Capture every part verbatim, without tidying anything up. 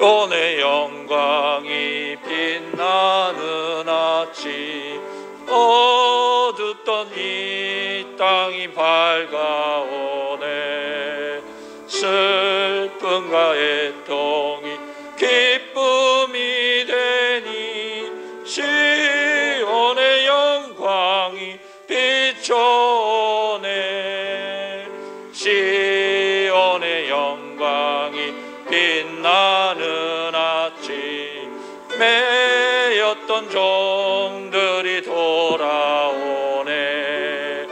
시온의 영광이 빛나는 아침, 어둡던 이 땅이 밝아오네. 슬픔과 애통이 기쁨이 되니 시온의 영광이 비춰오네. 시온의 영광이 빛나는 아침, 매였던 종들이 돌아오네.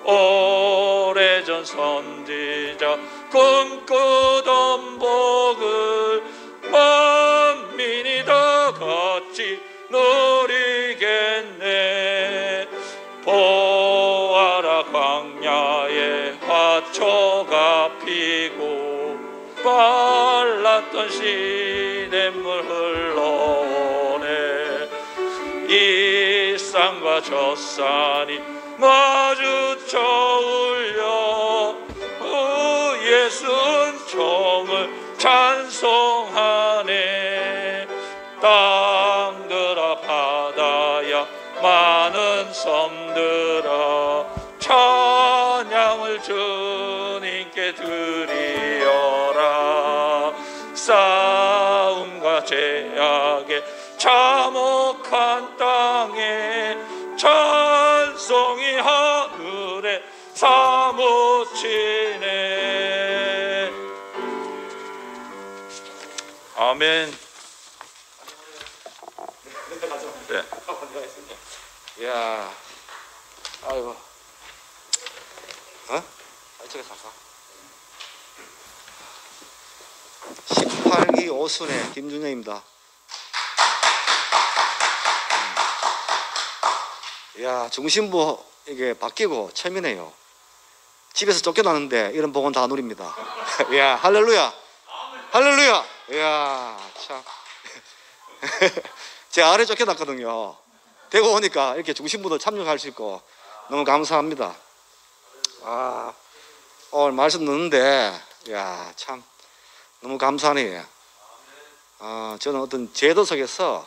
오래전 선지자 꿈꾸던 복을 만민이 다 같이 누리겠네. 보아라, 광야에 화초가 피고 빨랐던 시냇물 흘러오네. 이 산과 저 산이 마주쳐 울려 예수 은총을 찬송하네. 땅들아 바다야 많은 섬들아 찬양을 주님께 드리어라. 싸움과 제약에 참혹한 땅에 찬송이 하늘에 사무치네. 아멘. 네. 이야, 아이고, 어? 이쪽에 살까? 십팔 기 오순의 김준영입니다. 이야, 중심부 이게 바뀌고 처음이네요. 집에서 쫓겨나는데 이런 복은 다 누립니다. 이야, 할렐루야, 할렐루야. 이야, 참. 제 아래 쫓겨났거든요. 대구 오니까 이렇게 중심부도 참여할 수 있고 너무 감사합니다. 아, 오늘 말씀 듣는데, 야, 참 너무 감사하네요. 아, 저는 어떤 제도 속에서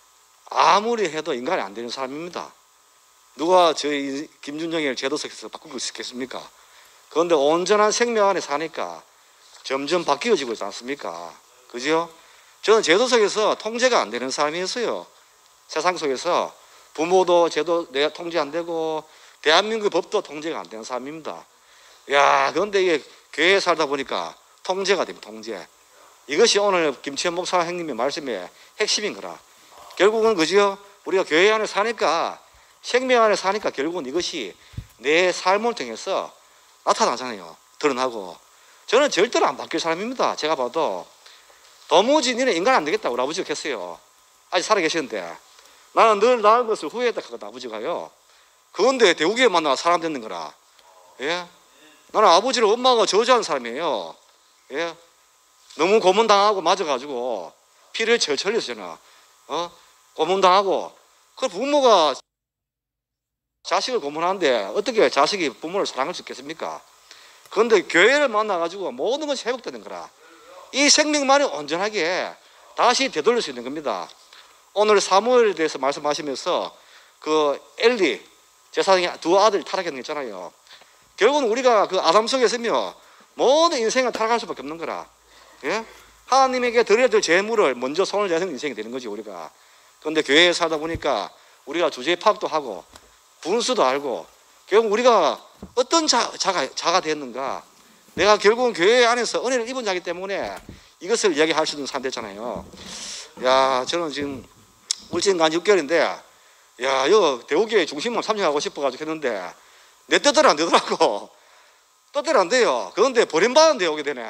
아무리 해도 인간이 안 되는 사람입니다. 누가 저희 김준영을 제도 속에서 바꾸고 있겠습니까? 그런데 온전한 생명 안에 사니까 점점 바뀌어지고 있지 않습니까? 그죠? 저는 제도 속에서 통제가 안 되는 사람이었어요. 세상 속에서 부모도 제도 내가 통제 안 되고 대한민국 법도 통제가 안 되는 사람입니다. 야, 그런데 이게 교회에 살다 보니까 통제가 됩니다. 통제. 이것이 오늘 김치현 목사 형님의 말씀의 핵심인 거라. 결국은 그죠? 우리가 교회 안에 사니까, 생명 안에 사니까 결국은 이것이 내 삶을 통해서 나타나잖아요. 드러나고. 저는 절대로 안 바뀔 사람입니다. 제가 봐도 도무지 니는 인간 안 되겠다 우리 아버지가 했어요. 아직 살아계시는데 나는 늘 나은 것을 후회했다 하거든 아버지가요. 그런데 대우교회 만나 사람 됐는 거라. 예? 나는 아버지를 엄마가 저주한 사람이에요. 예? 너무 고문당하고 맞아가지고 피를 철철 흘렸잖아. 어? 고문당하고. 그 부모가 자식을 고문하는데 어떻게 자식이 부모를 사랑할 수 있겠습니까? 그런데 교회를 만나가지고 모든 것이 회복되는 거라. 이 생명만이 온전하게 다시 되돌릴 수 있는 겁니다. 오늘 사무엘에 대해서 말씀하시면서 그 엘리 제사장이 두 아들 타락했는 거 있잖아요. 결국은 우리가 그 아담 속에 있으면 모든 인생을 타락할 수밖에 없는 거라. 예? 하나님에게 드려야 될 재물을 먼저 손을 대는 인생이 되는 거지 우리가. 그런데 교회에 살다 보니까 우리가 주제 파악도 하고 분수도 알고 결국 우리가 어떤 자, 자가, 자가 됐는가. 내가 결국은 교회 안에서 은혜를 입은 자이기 때문에 이것을 이야기할 수 있는 사람 됐잖아요. 야, 저는 지금 울진 간 육 개월인데 야, 이거 대우교회 중심만 참여하고 싶어가지고 했는데 내 뜻대로 안 되더라고. 뜻대로 안 돼요. 그런데 버림받은 데 오게 되네.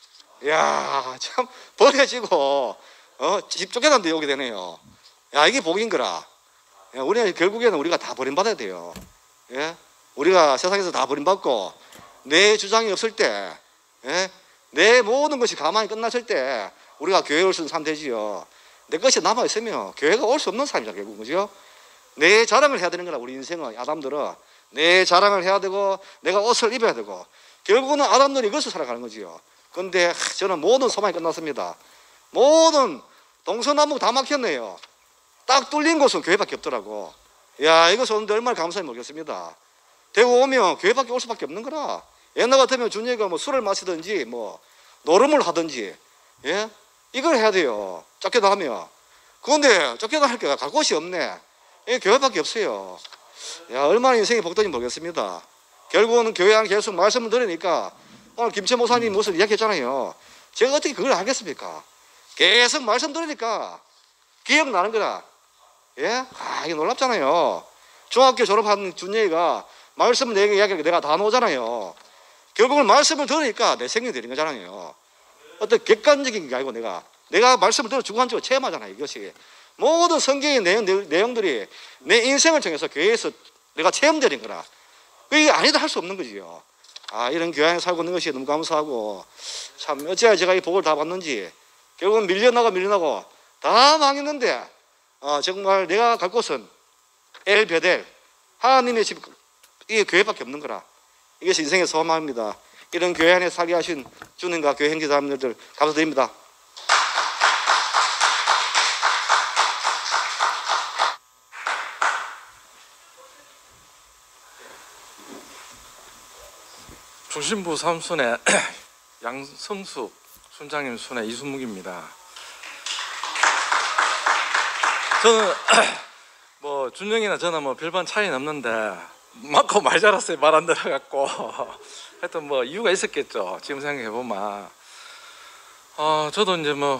야, 참 버려지고 어, 집 쫓겨난 데 오게 되네요. 야, 이게 복인 거라. 야, 우리는 결국에는 우리가 다 버림받아야 돼요. 예? 우리가 세상에서 다 버림받고 내 주장이 없을 때, 예? 내 모든 것이 가만히 끝났을 때 우리가 교회에 올 수 있는 사람 되지요. 내 것이 남아있으면 교회가 올 수 없는 사람이다 결국. 그죠? 내 자랑을 해야 되는 거라. 우리 인생은 아담들은 내 자랑을 해야 되고 내가 옷을 입어야 되고 결국은 아담들이 이것을 살아가는 거지요. 그런데 저는 모든 소망이 끝났습니다. 모든 동서남북 다 막혔네요. 딱 뚫린 곳은 교회밖에 없더라고. 야, 이것은 오는데 얼마나 감사히 모르겠습니다. 대구 오면 교회밖에 올 수밖에 없는 거라. 옛날 같으면 준이가 뭐 술을 마시든지 뭐 노름을 하든지, 예, 이걸 해야 돼요. 쫓겨나 하면. 그런데 쫓겨나 할 게가 갈 곳이 없네. 이 교회밖에 없어요. 야, 얼마나 인생이 복된지 모르겠습니다. 결국은 교회 안 계속 말씀을 들으니까 오늘 김채 목사님 무슨 이야기했잖아요. 제가 어떻게 그걸 알겠습니까? 계속 말씀 들으니까 기억나는 거라. 예? 아, 이게 놀랍잖아요. 중학교 졸업한 준예가 말씀을 내게 이야기하니까 내가 다 나오잖아요. 결국은 말씀을 들으니까 내 생명이 되는 거잖아요. 어떤 객관적인 게 아니고 내가 내가 말씀을 들어 주관적으로 체험하잖아요. 이것이 모든 성경의 내용, 내용들이 내 인생을 통해서 교회에서 내가 체험되는 거라. 그게 아니다 할 수 없는 거지요. 아, 이런 교양에 살고 있는 것이 너무 감사하고, 참 어찌해야 제가 이 복을 다 받는지. 결국은 밀려나고 밀려나고 다 망했는데, 어, 정말 내가 갈 곳은 엘 베델 하나님의 집, 이 교회밖에 없는 거라. 이것이 인생의 소망입니다. 이런 교회 안에 살게 하신 주님과 교회 형제자매들 감사드립니다. 중심부 삼순의 양성숙 순장님 순의 이순묵입니다. 저는 뭐 준영이나 저는 뭐 별반 차이는 없는데 많고 말 잘았어요. 말 안 들어갖고 하여튼 뭐 이유가 있었겠죠. 지금 생각해 보면 어, 저도 이제 뭐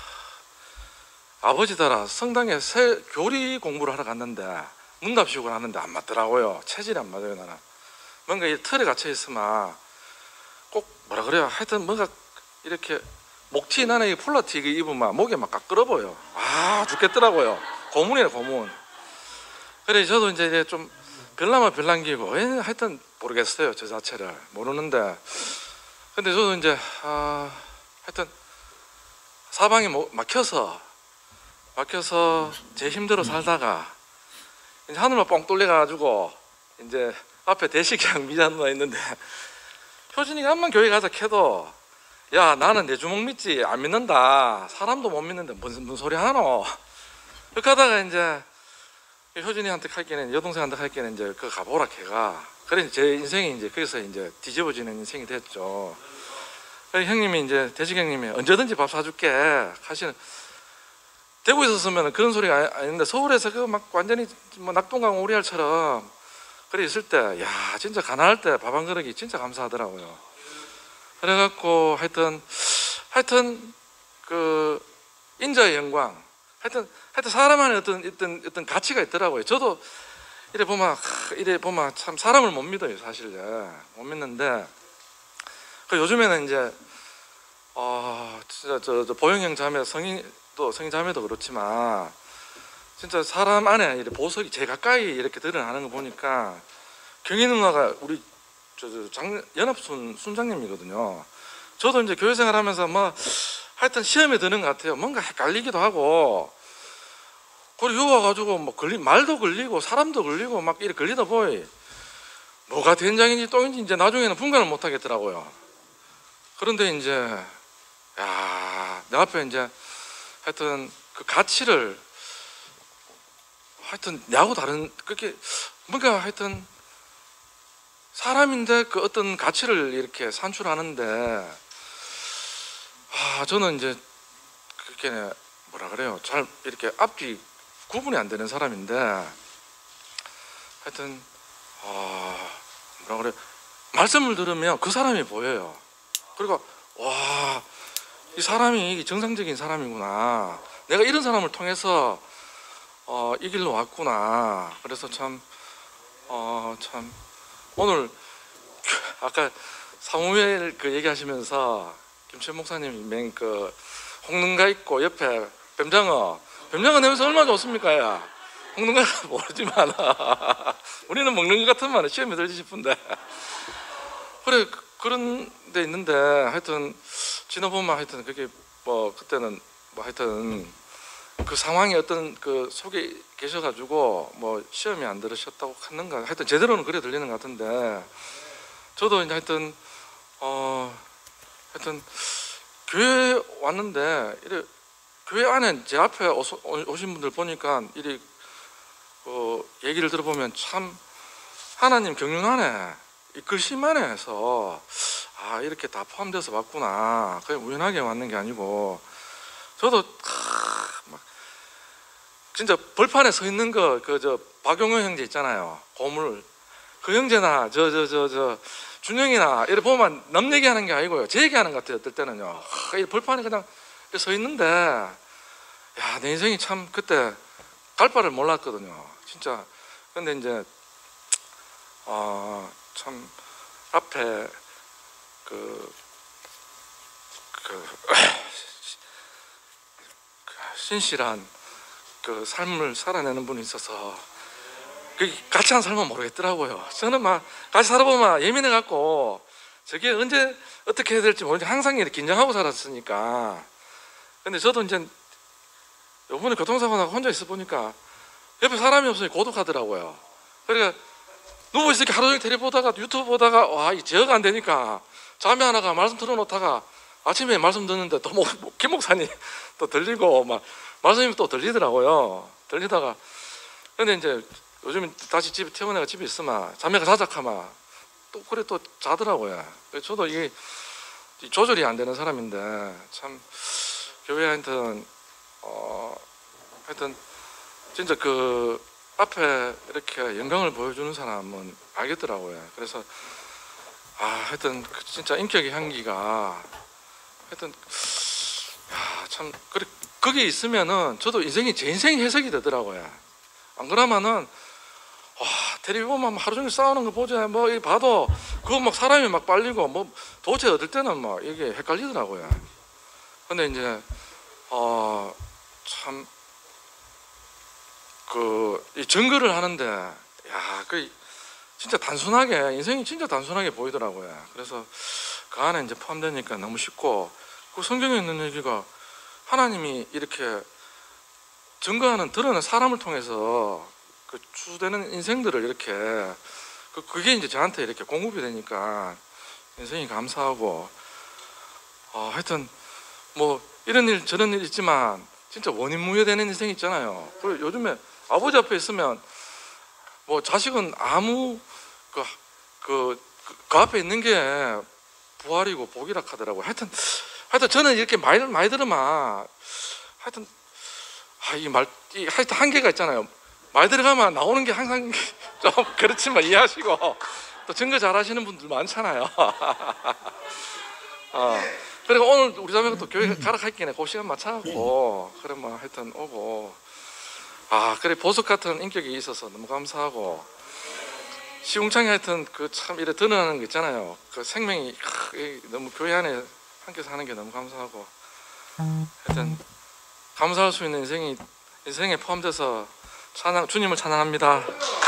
아버지 따라 성당에 새 교리 공부를 하러 갔는데 문답식을 하는데 안 맞더라고요. 체질이 안 맞아요. 나는 뭔가 이 틀에 갇혀 있으면 꼭 뭐라 그래요. 하여튼 뭔가 이렇게 목티 나는 이 폴라티 입으면 목에 막 까끌어 보여. 아, 죽겠더라고요. 고문이네 고문. 그래 저도 이제 좀 별나면 별난기고 하여튼 모르겠어요. 저 자체를 모르는데 근데 저도 이제 아, 하여튼 사방이 막혀서 막혀서 제 힘들어 살다가 이제 하늘만 뻥 뚫려가지고 이제 앞에 대식양 미자 누나 있는데 효진이가 한번 교회 가자 캐도 야 나는 내 주먹 믿지 안 믿는다. 사람도 못 믿는데 무슨, 무슨 소리 하노. 그렇게 하다가 이제 효진이한테 갈게는 여동생한테 갈게는 이제 그 가보라 걔가. 그래 제 인생이 이제 거기서 이제 뒤집어지는 인생이 됐죠. 그래 형님이 이제 대식 형님이 언제든지 밥 사줄게 하시는. 대구에 있었으면 그런 소리가 아닌데 서울에서 그 막 완전히 뭐 낙동강 오리알처럼 그래 있을 때 야 진짜 가난할 때 밥 한 그릇이 진짜 감사하더라고요. 그래갖고 하여튼 하여튼 그 인자의 영광 하여튼 하여튼 사람 안에 어떤 어떤 어떤 가치가 있더라고요. 저도 이래 보면 이래 보면 참 사람을 못 믿어요 사실. 못 믿는데 그 요즘에는 이제 어 진짜 저, 저 보영형 자매 성인 또 성인 자매도 그렇지만 진짜 사람 안에 이렇게 보석이 제일 가까이 이렇게 드러나는 거 보니까 경희 누나가 우리 저, 저 장, 연합순 순장님이거든요. 저도 이제 교회 생활하면서 뭐 하여튼 시험에 드는 것 같아요. 뭔가 헷갈리기도 하고 그리고 여기 와가지고 뭐 걸리 말도 걸리고 사람도 걸리고 막 이렇게 걸리다 보이 뭐가 된장인지 똥인지 이제 나중에는 분간을 못 하겠더라고요. 그런데 이제 야 내 앞에 이제 하여튼 그 가치를 하여튼 나하고 다른 그렇게 뭔가 하여튼 사람인데 그 어떤 가치를 이렇게 산출하는데 아 저는 이제 그렇게 뭐라 그래요 잘 이렇게 앞뒤 구분이 안 되는 사람인데 하여튼 아 뭐라 그래 말씀을 들으면 그 사람이 보여요. 그리고 와 이 사람이 정상적인 사람이구나. 내가 이런 사람을 통해서 어, 이 길로 왔구나. 그래서 참 어, 참 오늘 아까 사무엘 그 얘기하시면서 김채 목사님이 맹 그 홍능가 있고 옆에 뱀장어 뱀장어 냄새 얼마나 좋습니까? 야 홍능가 모르지만 우리는 먹는 것 같으면 시험에 들지 싶은데 그래 그런 데 있는데 하여튼 지나보면 하여튼 그게 뭐 그때는 뭐 하여튼 그 상황이 어떤 그 속에 계셔가지고 뭐 시험이 안 들으셨다고 했는가 하여튼 제대로는 그래 들리는 것 같은데 저도 이제 하여튼 어 하여튼 교회 왔는데 이래 교회 안에 제 앞에 오서, 오신 분들 보니까 이리 그 얘기를 들어보면 참 하나님 경륜안에 이 글씨만에 해서 아 이렇게 다 포함돼서 왔구나. 그냥 우연하게 왔는 게 아니고 저도 아, 막 진짜 벌판에 서 있는 거 그 저 박용호 형제 있잖아요. 고물 그 형제나 저 저 저 저 준영이나 이렇게 보면 남 얘기하는 게 아니고요. 제 얘기하는 것 같아요. 어떨 때는요. 아, 이 벌판에 그냥 서 있는데 야, 내 인생이 참 그때 갈 바를 몰랐거든요. 진짜. 근데 이제 어, 참 앞에 그, 그 신실한 그 삶을 살아내는 분이 있어서 그 같이 한 삶은 모르겠더라고요. 저는 막 같이 살아보면 예민해 갖고 저게 언제 어떻게 해야 될지 모르지 항상 이렇게 긴장하고 살았으니까. 근데 저도 이제 요번에 교통사고 나고 혼자 있어 보니까 옆에 사람이 없으니 고독하더라고요. 그러니까 누워 있으니까 하루 종일 텔레비 보다가 유튜브 보다가 와, 이 제어가 안 되니까 잠이 안 와가 말씀 틀어놓다가 아침에 말씀 듣는데 또 목, 김목사님 또 들리고 막 말씀이 또 들리더라고요. 들리다가 근데 이제 요즘 다시 집에 퇴근해가 집에 있으면 자매가 자작하면 또 그래 또 자더라고요. 저도 이게 조절이 안 되는 사람인데 참 교회 하여튼 어 하여튼 진짜 그 앞에 이렇게 영광을 보여주는 사람은 알겠더라고요. 그래서 아 하여튼 진짜 인격의 향기가 하여튼 야, 참 그래 거기 있으면은 저도 인생이 제 인생이 해석이 되더라고요. 안 그러면은 와 텔레비 보면 하루 종일 싸우는 거 보자 뭐 봐도 그거 막 사람이 막 빨리고 뭐 도대체 어떨 때는 막 이게 헷갈리더라고요. 근데 이제 어 참 그 이 증거를 하는데 야 그 진짜 단순하게 인생이 진짜 단순하게 보이더라고요. 그래서 그 안에 이제 포함되니까 너무 쉽고 그 성경에 있는 얘기가 하나님이 이렇게 증거하는 드러내는 사람을 통해서 그 추수되는 인생들을 이렇게 그 그게 이제 저한테 이렇게 공급이 되니까 인생이 감사하고 어, 하여튼 뭐 이런 일 저런 일 있지만 진짜 원인무효되는 인생 있잖아요. 그리고 요즘에 아버지 앞에 있으면 뭐 자식은 아무 그, 그, 그, 그 앞에 있는 게 부활이고 복이라 하더라고요. 하여튼 하여튼 저는 이렇게 많이 많이 들으면 하여튼 아, 이 말, 이 하여튼 한계가 있잖아요. 말 들어가면 나오는 게 항상 좀 그렇지만 이해하시고 또 증거 잘 하시는 분들 많잖아요. 어, 그리고 오늘 우리 자매가 또 교회 가라 할게네 그 시간 맞춰갖고 그래 뭐 하여튼 오고 아 그래 보석 같은 인격이 있어서 너무 감사하고 시궁창이 하여튼 그 참 이래 드러나는 거 있잖아요. 그 생명이 너무 교회 안에 함께 사는 게 너무 감사하고 하여튼 감사할 수 있는 인생이 인생에 포함돼서 찬양 주님을 찬양합니다.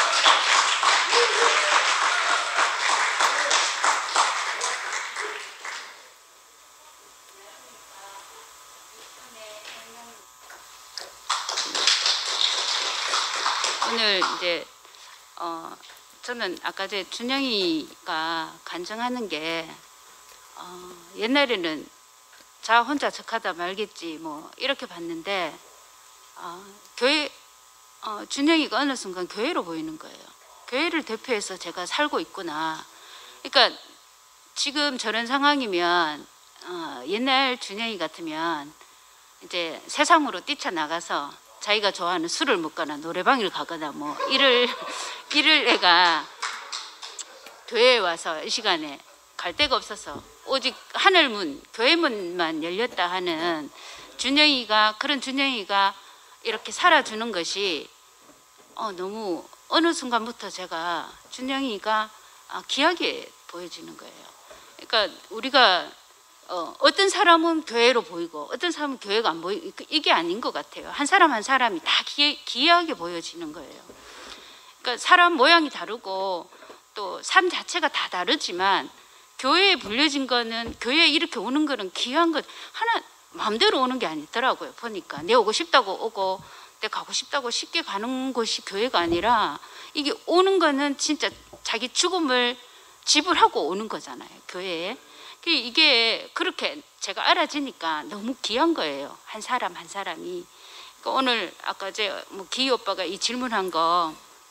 오늘 이제 어 저는 아까 제 준영이가 간증하는 게 어, 옛날에는 자 혼자 척하다 말겠지 뭐 이렇게 봤는데 어, 교회 어, 준영이가 어느 순간 교회로 보이는 거예요. 교회를 대표해서 제가 살고 있구나. 그러니까 지금 저런 상황이면 어, 옛날 준영이 같으면 이제 세상으로 뛰쳐나가서 자기가 좋아하는 술을 먹거나 노래방을 가거나 뭐 이럴 이럴 애가 교회에 와서 이 시간에 갈 데가 없어서 오직 하늘문 교회문만 열렸다 하는 준영이가 그런 준영이가 이렇게 살아주는 것이 어, 너무 어느 순간부터 제가 준영이가 아, 귀하게 보여지는 거예요. 그러니까 우리가 어, 어떤 사람은 교회로 보이고 어떤 사람은 교회가 안 보이고 이게 아닌 것 같아요. 한 사람 한 사람이 다 귀해, 귀하게 보여지는 거예요. 그러니까 사람 모양이 다르고 또 삶 자체가 다 다르지만 교회에 불려진 거는 교회에 이렇게 오는 거는 귀한 것 하나 마음대로 오는 게 아니더라고요. 보니까 내 오고 싶다고 오고 내 가고 싶다고 쉽게 가는 곳이 교회가 아니라 이게 오는 거는 진짜 자기 죽음을 지불하고 오는 거잖아요. 교회에. 이게 그렇게 제가 알아지니까 너무 귀한 거예요. 한 사람 한 사람이. 그러니까 오늘 아까 제 뭐 기희 오빠가 이 질문한 거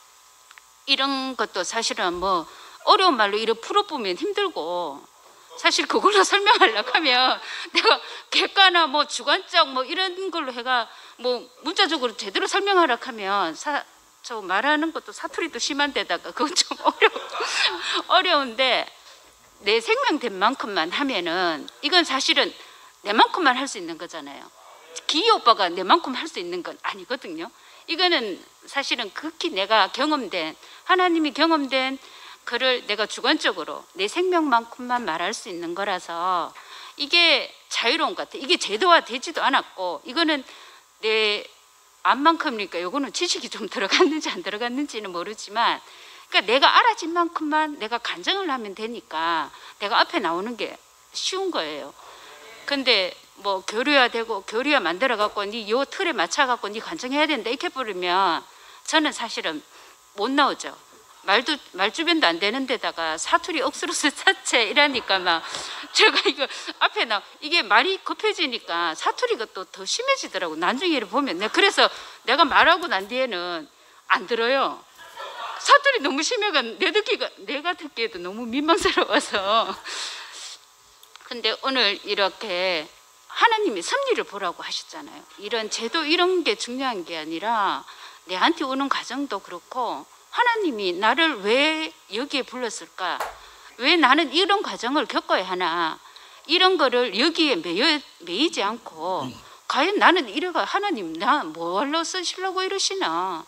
이런 것도 사실은 뭐 어려운 말로 이렇게 풀어보면 힘들고 사실 그걸로 설명하려고 하면 내가 객관화 뭐 주관적 뭐 이런 걸로 해가 뭐 문자적으로 제대로 설명하려고 하면 사, 저 말하는 것도 사투리도 심한 데다가 그건 좀 어려워 어려운데 내 생명된 만큼만 하면은 이건 사실은 내만큼만 할 수 있는 거잖아요. 기희 오빠가 내만큼 할 수 있는 건 아니거든요. 이거는 사실은 극히 내가 경험된 하나님이 경험된 그를 내가 주관적으로 내 생명만큼만 말할 수 있는 거라서 이게 자유로운 것 같아. 이게 제도화되지도 않았고 이거는 내 안만큼이니까 요거는 지식이 좀 들어갔는지 안 들어갔는지는 모르지만 그러니까 내가 알아진 만큼만 내가 간증을 하면 되니까 내가 앞에 나오는 게 쉬운 거예요. 근데 뭐 교류화되고 교류화 만들어 갖고 니 요 틀에 맞춰 갖고 니 간증해야 된다 이렇게 부르면 저는 사실은 못 나오죠. 말도 말주변도 안 되는 데다가 사투리 억수로서 자체 이라니까 막 제가 이거 앞에 나 이게 말이 급해지니까 사투리가 또 더 심해지더라고. 나중에 보면 내가 그래서 내가 말하고 난 뒤에는 안 들어요. 사투리 너무 심해가 내 듣기가 내가 듣기에도 너무 민망스러워서. 근데 오늘 이렇게 하나님이 섭리를 보라고 하셨잖아요. 이런 제도 이런 게 중요한 게 아니라 내한테 오는 과정도 그렇고 하나님이 나를 왜 여기에 불렀을까? 왜 나는 이런 과정을 겪어야 하나? 이런 거를 여기에 매여, 매이지 않고 과연 나는 이래가 하나님 나 뭘로 쓰시려고 이러시나?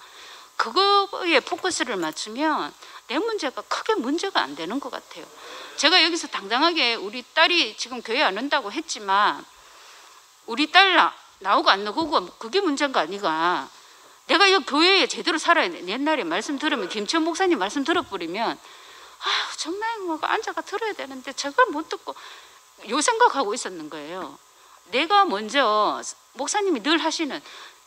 그거에 포커스를 맞추면 내 문제가 크게 문제가 안 되는 것 같아요. 제가 여기서 당당하게 우리 딸이 지금 교회 안 온다고 했지만 우리 딸 나, 나오고 안 나오고 그게 문제가 아니가. 내가 이 교회에 제대로 살아야 돼. 옛날에 말씀 들으면 김천 목사님 말씀 들어버리면 아 정말 뭐 앉아가 들어야 되는데 저걸 못 듣고 요 생각하고 있었는 거예요. 내가 먼저 목사님이 늘 하시는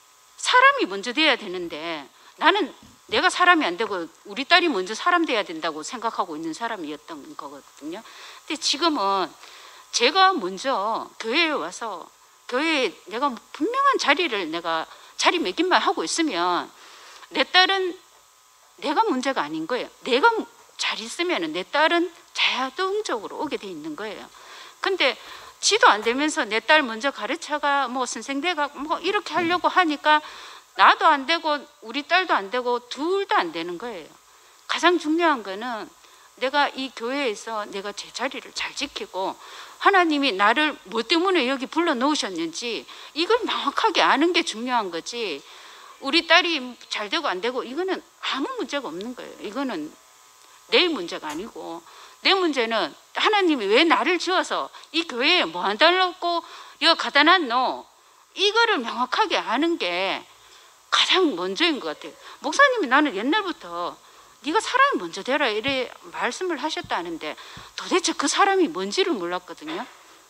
사람이 먼저 돼야 되는데 나는 내가 사람이 안 되고 우리 딸이 먼저 사람 돼야 된다고 생각하고 있는 사람이었던 거거든요. 근데 지금은 제가 먼저 교회에 와서 교회에 내가 분명한 자리를 내가 자리매김만 하고 있으면 내 딸은 내가 문제가 아닌 거예요. 내가 잘 있으면 내 딸은 자동적으로 오게 돼 있는 거예요. 근데 지도 안 되면서 내 딸 먼저 가르쳐가 뭐 선생대가 뭐 이렇게 하려고 하니까 나도 안 되고 우리 딸도 안 되고 둘 다 안 되는 거예요. 가장 중요한 거는 내가 이 교회에서 내가 제 자리를 잘 지키고 하나님이 나를 뭐 때문에 여기 불러 놓으셨는지 이걸 명확하게 아는 게 중요한 거지. 우리 딸이 잘 되고 안 되고 이거는 아무 문제가 없는 거예요. 이거는 내 문제가 아니고 내 문제는 하나님이 왜 나를 지어서 이 교회에 뭐 한다고 여기 가다 놨노? 이거를 명확하게 아는 게 가장 먼저인 것 같아요. 목사님이 나는 옛날부터 네가 사람이 먼저 되라 이래 말씀을 하셨다는데 도대체 그 사람이 뭔지를 몰랐거든요.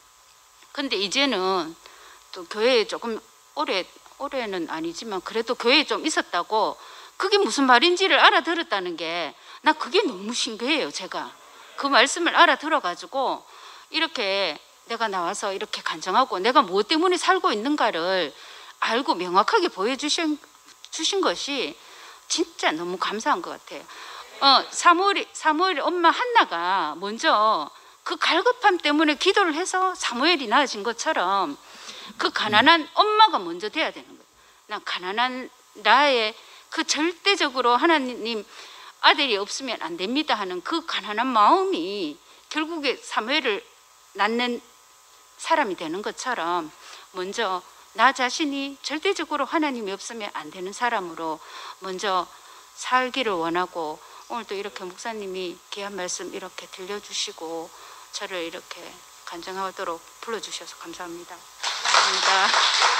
근데 이제는 또 교회에 조금 오래 올해는 아니지만 그래도 교회에 좀 있었다고 그게 무슨 말인지를 알아들었다는 게 나 그게 너무 신기해요. 제가 그 말씀을 알아들어가지고 이렇게 내가 나와서 이렇게 간증하고 내가 뭐 때문에 살고 있는가를 알고 명확하게 보여주신 주신 것이 진짜 너무 감사한 것 같아요. 어, 사무엘이 사무엘이 엄마 한나가 먼저 그 갈급함 때문에 기도를 해서 사무엘이 낳아진 것처럼 그 가난한 엄마가 먼저 돼야 되는 거예요. 난 가난한 나의 그 절대적으로 하나님 아들이 없으면 안 됩니다 하는 그 가난한 마음이 결국에 사무엘을 낳는 사람이 되는 것처럼 먼저 나 자신이 절대적으로 하나님이 없으면 안 되는 사람으로 먼저 살기를 원하고 오늘도 이렇게 목사님이 귀한 말씀 이렇게 들려주시고 저를 이렇게 간증하도록 불러주셔서 감사합니다. 감사합니다.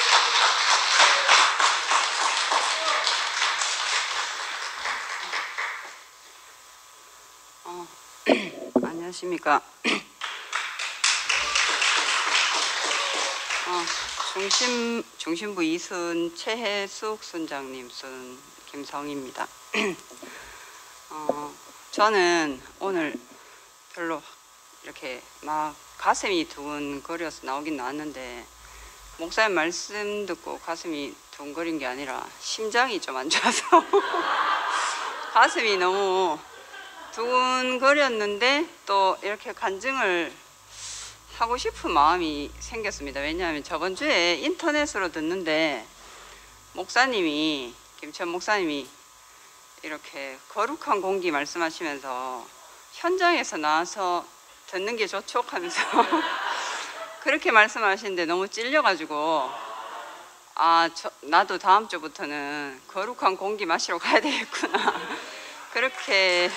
어, 안녕하십니까. 어, 중심, 중심부 이순 최혜숙 순장님 순 김성입니다. 어, 저는 오늘 별로 이렇게 막 가슴이 두근거려서 나오긴 나왔는데 목사님 말씀 듣고 가슴이 두근거린 게 아니라 심장이 좀 안 좋아서 가슴이 너무 두근거렸는데 또 이렇게 간증을 하고 싶은 마음이 생겼습니다. 왜냐하면 저번 주에 인터넷으로 듣는데 목사님이 김천 목사님이 이렇게 거룩한 공기 말씀하시면서 현장에서 나와서 듣는 게 좋죠 하면서 그렇게 말씀하시는데 너무 찔려가지고 아 저, 나도 다음 주부터는 거룩한 공기 마시러 가야 되겠구나 그렇게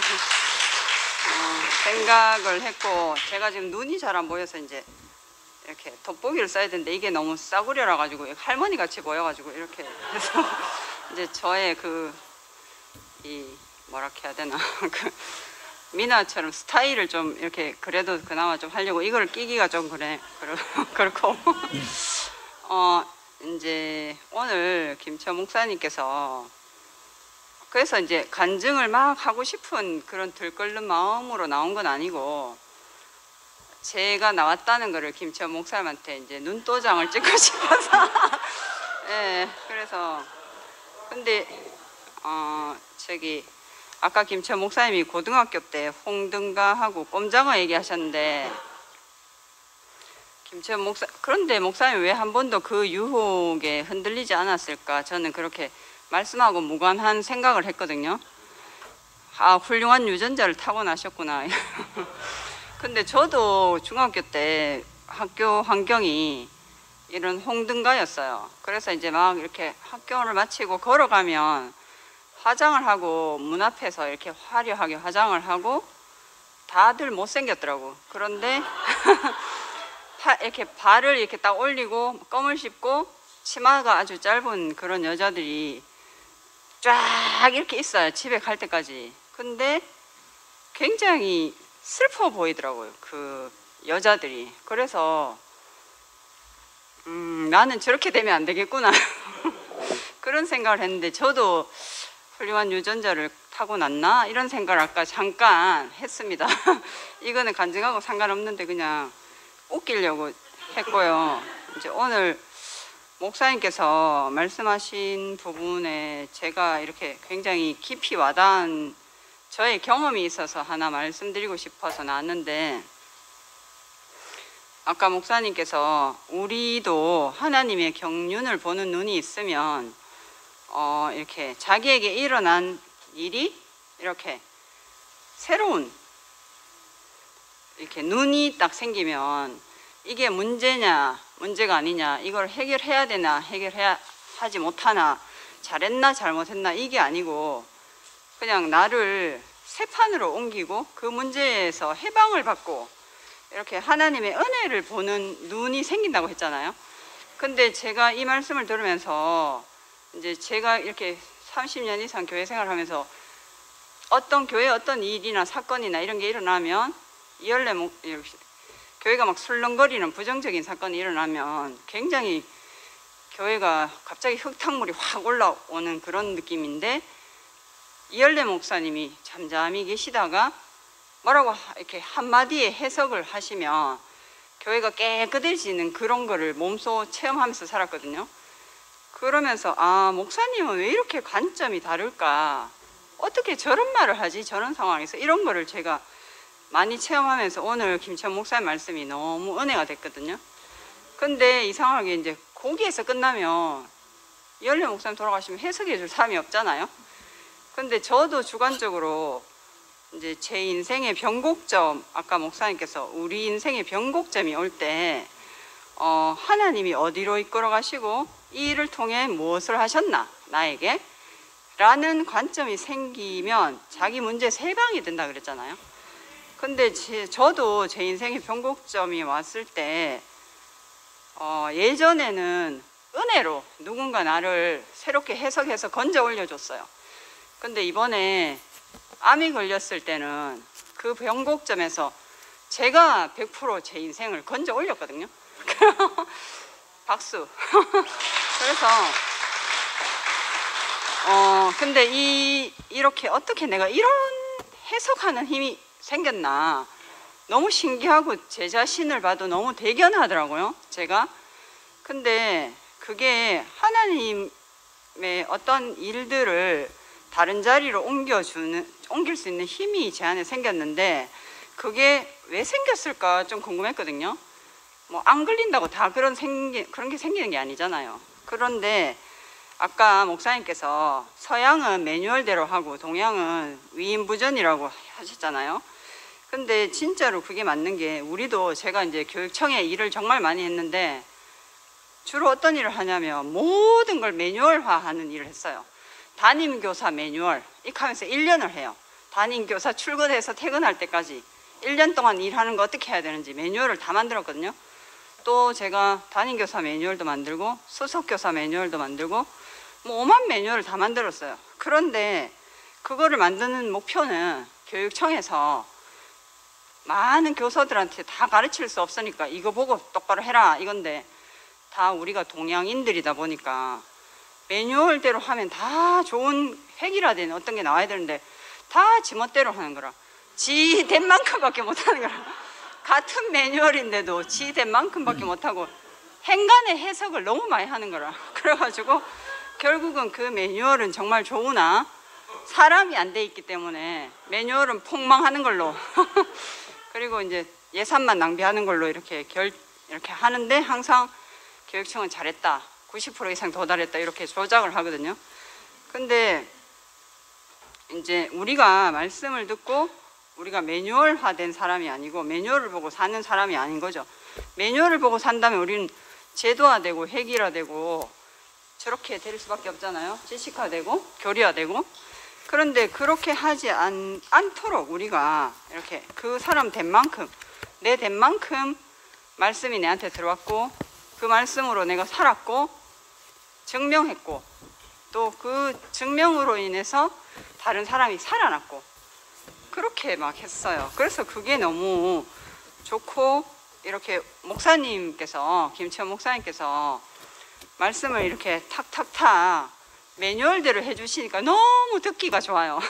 어, 생각을 했고, 제가 지금 눈이 잘 안 보여서 이제 이렇게 돋보기를 써야 되는데 이게 너무 싸구려라 가지고 할머니 같이 보여가지고 이렇게 해서 이제 저의 그 이 뭐라 해야 되나 그 미나처럼 스타일을 좀 이렇게 그래도 그나마 좀 하려고 이걸 끼기가 좀 그래 그렇고 어 이제 오늘 김천 목사님께서 그래서 이제 간증을 막 하고 싶은 그런 들끓는 마음으로 나온 건 아니고 제가 나왔다는 거를 김천 목사님한테 이제 눈도장을 찍고 싶어서 예 그래서 근데 어 저기 아까 김천 목사님이 고등학교 때 홍등가하고 꼼장어 얘기하셨는데 김천 목사 그런데 목사님이 왜 한 번도 그 유혹에 흔들리지 않았을까 저는 그렇게 말씀하고 무관한 생각을 했거든요. 아 훌륭한 유전자를 타고나셨구나. 근데 저도 중학교 때 학교 환경이 이런 홍등가였어요. 그래서 이제 막 이렇게 학교를 마치고 걸어가면 화장을 하고 문 앞에서 이렇게 화려하게 화장을 하고 다들 못생겼더라고. 그런데 이렇게 발을 이렇게 딱 올리고 껌을 씹고 치마가 아주 짧은 그런 여자들이 쫙 이렇게 있어요. 집에 갈 때까지. 근데 굉장히 슬퍼 보이더라고요. 그 여자들이. 그래서 음, 나는 저렇게 되면 안 되겠구나. 그런 생각을 했는데 저도 훌륭한 유전자를 타고났나? 이런 생각을 아까 잠깐 했습니다. 이거는 간증하고 상관없는데 그냥 웃기려고 했고요. 이제 오늘 목사님께서 말씀하신 부분에 제가 이렇게 굉장히 깊이 와닿은 저의 경험이 있어서 하나 말씀드리고 싶어서 나왔는데 아까 목사님께서 우리도 하나님의 경륜을 보는 눈이 있으면 어 이렇게 자기에게 일어난 일이 이렇게 새로운 이렇게 눈이 딱 생기면 이게 문제냐 문제가 아니냐 이걸 해결해야 되나 해결해야 하지 못하나 잘했나 잘못했나 이게 아니고 그냥 나를 새 판으로 옮기고 그 문제에서 해방을 받고 이렇게 하나님의 은혜를 보는 눈이 생긴다고 했잖아요. 근데 제가 이 말씀을 들으면서 이제 제가 이렇게 삼십 년 이상 교회 생활하면서 어떤 교회 어떤 일이나 사건이나 이런 게 일어나면 이열내 목 교회가 막 술렁거리는 부정적인 사건이 일어나면 굉장히 교회가 갑자기 흙탕물이 확 올라오는 그런 느낌인데 이열내 목사님이 잠잠히 계시다가 뭐라고 이렇게 한마디에 해석을 하시면 교회가 깨끗해지는 그런 거를 몸소 체험하면서 살았거든요. 그러면서 아 목사님은 왜 이렇게 관점이 다를까 어떻게 저런 말을 하지 저런 상황에서 이런 거를 제가 많이 체험하면서 오늘 김천 목사님 말씀이 너무 은혜가 됐거든요. 근데 이상하게 이제 거기에서 끝나면 이열내 목사님 돌아가시면 해석해 줄 사람이 없잖아요. 근데 저도 주관적으로 이제 제 인생의 변곡점 아까 목사님께서 우리 인생의 변곡점이 올 때 어, 하나님이 어디로 이끌어 가시고 이 일을 통해 무엇을 하셨나 나에게 라는 관점이 생기면 자기 문제에서 해방이 된다 그랬잖아요. 근데 제, 저도 제 인생의 변곡점이 왔을 때 어, 예전에는 은혜로 누군가 나를 새롭게 해석해서 건져 올려줬어요. 근데 이번에 암이 걸렸을 때는 그 변곡점에서 제가 백 퍼센트 제 인생을 건져 올렸거든요. 박수. 그래서 어 근데 이 이렇게 어떻게 내가 이런 해석하는 힘이 생겼나 너무 신기하고 제 자신을 봐도 너무 대견하더라고요, 제가. 근데 그게 하나님의 어떤 일들을 다른 자리로 옮겨주는, 옮길 수 있는 힘이 제 안에 생겼는데, 그게 왜 생겼을까 좀 궁금했거든요. 뭐 안 걸린다고 다 그런 생기, 그런 게 생기는 게 아니잖아요. 그런데 아까 목사님께서 서양은 매뉴얼대로 하고 동양은 위인부전이라고 하셨잖아요. 근데 진짜로 그게 맞는 게, 우리도 제가 이제 교육청에 일을 정말 많이 했는데 주로 어떤 일을 하냐면 모든 걸 매뉴얼화하는 일을 했어요. 담임교사 매뉴얼 이렇게 하면서 일 년을 해요. 담임교사 출근해서 퇴근할 때까지 일 년 동안 일하는 거 어떻게 해야 되는지 매뉴얼을 다 만들었거든요. 또 제가 담임교사 매뉴얼도 만들고 수석교사 매뉴얼도 만들고 뭐 오만 매뉴얼을 다 만들었어요. 그런데 그거를 만드는 목표는 교육청에서 많은 교사들한테 다 가르칠 수 없으니까 이거 보고 똑바로 해라 이건데, 다 우리가 동양인들이다 보니까 매뉴얼대로 하면 다 좋은 획일화된 어떤 게 나와야 되는데 다 지멋대로 하는 거라. 지 된 만큼밖에 못하는 거라. 같은 매뉴얼인데도 지 된 만큼밖에 못하고 행간의 해석을 너무 많이 하는 거라. 그래가지고 결국은 그 매뉴얼은 정말 좋으나 사람이 안 돼 있기 때문에 매뉴얼은 폭망하는 걸로 그리고 이제 예산만 낭비하는 걸로 이렇게 결 이렇게 하는데, 항상 교육청은 잘했다, 구십 퍼센트 이상 도달했다 이렇게 조작을 하거든요. 근데 이제 우리가 말씀을 듣고 우리가 매뉴얼화된 사람이 아니고 매뉴얼을 보고 사는 사람이 아닌 거죠. 매뉴얼을 보고 산다면 우리는 제도화되고 획일화되고 저렇게 될 수밖에 없잖아요. 지식화되고 교리화되고. 그런데 그렇게 하지 않, 않도록 우리가 이렇게 그 사람 된 만큼, 내 된 만큼 말씀이 내한테 들어왔고 그 말씀으로 내가 살았고 증명했고 또 그 증명으로 인해서 다른 사람이 살아났고 그렇게 막 했어요. 그래서 그게 너무 좋고, 이렇게 목사님께서, 김치현 목사님께서 말씀을 이렇게 탁탁탁 매뉴얼대로 해주시니까 너무 듣기가 좋아요.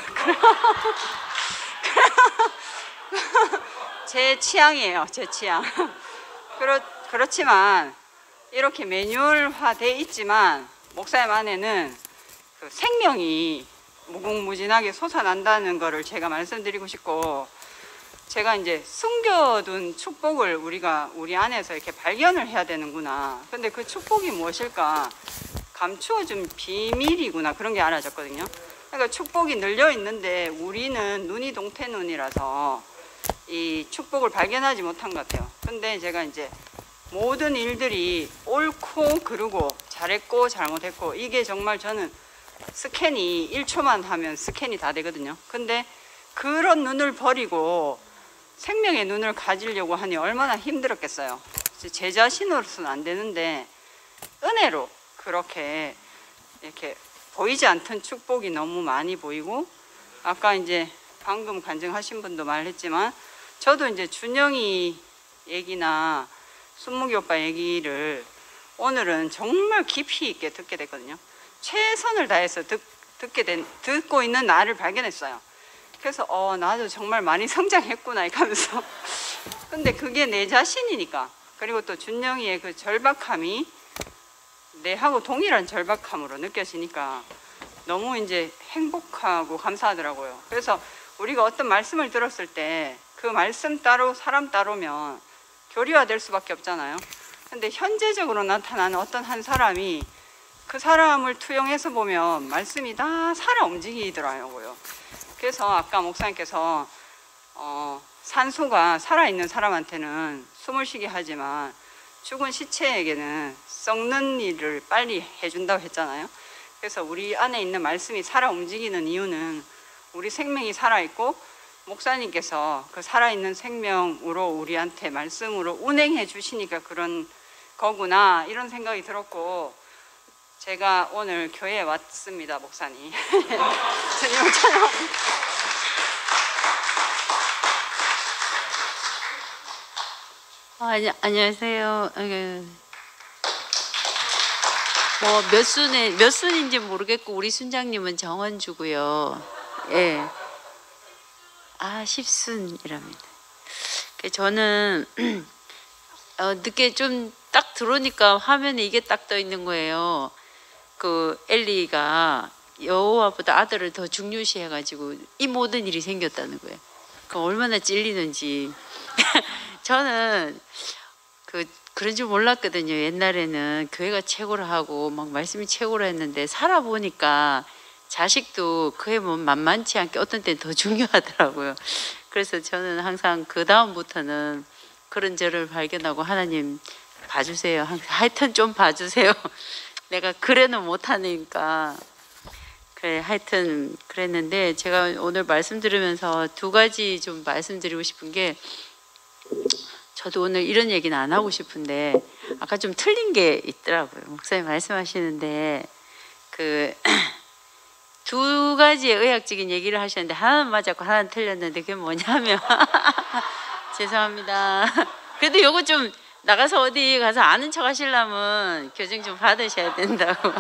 제 취향이에요, 제 취향. 그렇, 그렇지만 이렇게 매뉴얼화돼 있지만 목사님 안에는 그 생명이 무궁무진하게 솟아난다는 거를 제가 말씀드리고 싶고, 제가 이제 숨겨둔 축복을 우리가 우리 안에서 이렇게 발견을 해야 되는구나. 근데 그 축복이 무엇일까? 감추어준 비밀이구나. 그런 게 알아졌거든요. 그러니까 축복이 늘려 있는데 우리는 눈이 동태눈이라서 이 축복을 발견하지 못한 것 같아요. 근데 제가 이제 모든 일들이 옳고 그르고 잘했고 잘못했고, 이게 정말 저는 스캔이 일 초만 하면 스캔이 다 되거든요. 근데 그런 눈을 버리고 생명의 눈을 가지려고 하니 얼마나 힘들었겠어요. 제 자신으로서는 안 되는데 은혜로 그렇게 이렇게 보이지 않던 축복이 너무 많이 보이고, 아까 이제 방금 간증하신 분도 말했지만 저도 이제 준영이 얘기나 순묵이 오빠 얘기를 오늘은 정말 깊이 있게 듣게 됐거든요. 최선을 다해서 듣, 듣게 된, 듣고 있는 나를 발견했어요. 그래서 어 나도 정말 많이 성장했구나 이렇게 하면서 근데 그게 내 자신이니까, 그리고 또 준영이의 그 절박함이 내하고 동일한 절박함으로 느껴지니까 너무 이제 행복하고 감사하더라고요. 그래서 우리가 어떤 말씀을 들었을 때 그 말씀 따로 사람 따로면 교리화될 수밖에 없잖아요. 근데 현재적으로 나타나는 어떤 한 사람이 그 사람을 투영해서 보면 말씀이 다 살아 움직이더라고요. 그래서 아까 목사님께서 어, 산소가 살아있는 사람한테는 숨을 쉬게 하지만 죽은 시체에게는 썩는 일을 빨리 해준다고 했잖아요. 그래서 우리 안에 있는 말씀이 살아 움직이는 이유는 우리 생명이 살아있고 목사님께서 그 살아있는 생명으로 우리한테 말씀으로 운행해 주시니까 그런 거구나 이런 생각이 들었고, 제가 오늘 교회에 왔습니다. 목사님 주님 찬양합니다. 아, 아니, 안녕하세요. 뭐 몇 순에 몇 순인지 모르겠고 우리 순장님은 정원주고요. 예. 아, 십순이랍니다. 저는 어, 늦게 좀 딱 들어오니까 화면에 이게 딱 떠 있는 거예요. 그 엘리가 여호와보다 아들을 더 중요시해가지고 이 모든 일이 생겼다는 거예요. 그 얼마나 찔리는지. 저는 그 그런 줄 몰랐거든요. 옛날에는 교회가 최고라 하고 막 말씀이 최고라 했는데 살아보니까 자식도 그에 뭐 만만치 않게 어떤 때는 더 중요하더라고요. 그래서 저는 항상 그 다음부터는 그런 저를 발견하고 하나님 봐주세요. 하여튼 좀 봐주세요. 내가 그래는 못하니까. 그래 하여튼 그랬는데 제가 오늘 말씀 들으면서 두 가지 좀 말씀드리고 싶은 게 저도 오늘 이런 얘기는 안 하고 싶은데 아까 좀 틀린 게 있더라고요. 목사님 말씀하시는데 그 두 가지의 의학적인 얘기를 하셨는데 하나는 맞았고 하나는 틀렸는데 그게 뭐냐면 죄송합니다. 그래도 요거 좀 나가서 어디 가서 아는 척 하시려면 교정 좀 받으셔야 된다고.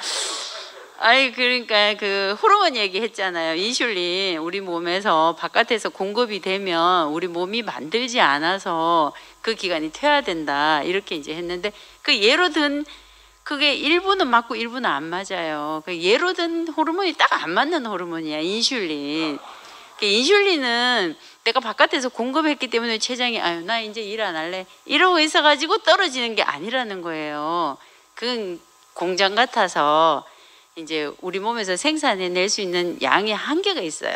아니 그러니까 그 호르몬 얘기했잖아요. 인슐린 우리 몸에서 바깥에서 공급이 되면 우리 몸이 만들지 않아서 그 기간이 퇴화된다 이렇게 이제 했는데 그 예로 든 그게 일부는 맞고 일부는 안 맞아요. 그 예로 든 호르몬이 딱 안 맞는 호르몬이야 인슐린. 그 인슐린은 내가 바깥에서 공급했기 때문에 췌장이 아유 나 이제 일 안 할래 이러고 있어가지고 떨어지는 게 아니라는 거예요. 그건 공장 같아서 이제 우리 몸에서 생산해낼 수 있는 양의 한계가 있어요.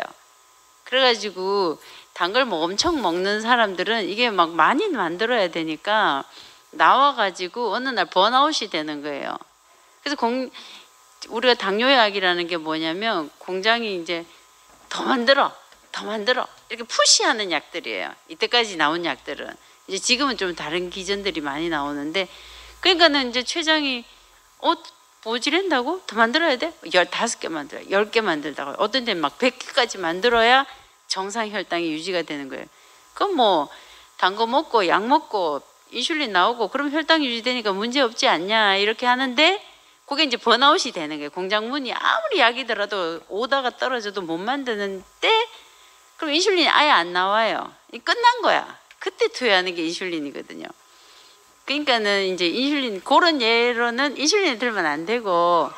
그래가지고 단 걸 뭐 엄청 먹는 사람들은 이게 막 많이 만들어야 되니까 나와가지고 어느 날 번아웃이 되는 거예요. 그래서 공, 우리가 당뇨약이라는 게 뭐냐면 공장이 이제 더 만들어 더 만들어 이렇게 푸시하는 약들이에요. 이때까지 나온 약들은 이제 지금은 좀 다른 기전들이 많이 나오는데 그러니까는 이제 췌장이 어 모질한다고 더 만들어야 돼? 열다섯 개 만들어 열 개 만들다가 어떤 데는 막 백 개까지 만들어야 정상 혈당이 유지가 되는 거예요. 그럼 뭐 단 거 먹고 약 먹고 인슐린 나오고 그럼 혈당 유지되니까 문제 없지 않냐 이렇게 하는데 그게 이제 번아웃이 되는 거예요. 공장 문이 아무리 약이더라도 오다가 떨어져도 못 만드는 때 그럼 인슐린이 아예 안 나와요. 끝난 거야. 그때 투여하는 게 인슐린이거든요. 그러니까는 이제 인슐린 그런 예로는 인슐린을 들면 안 되고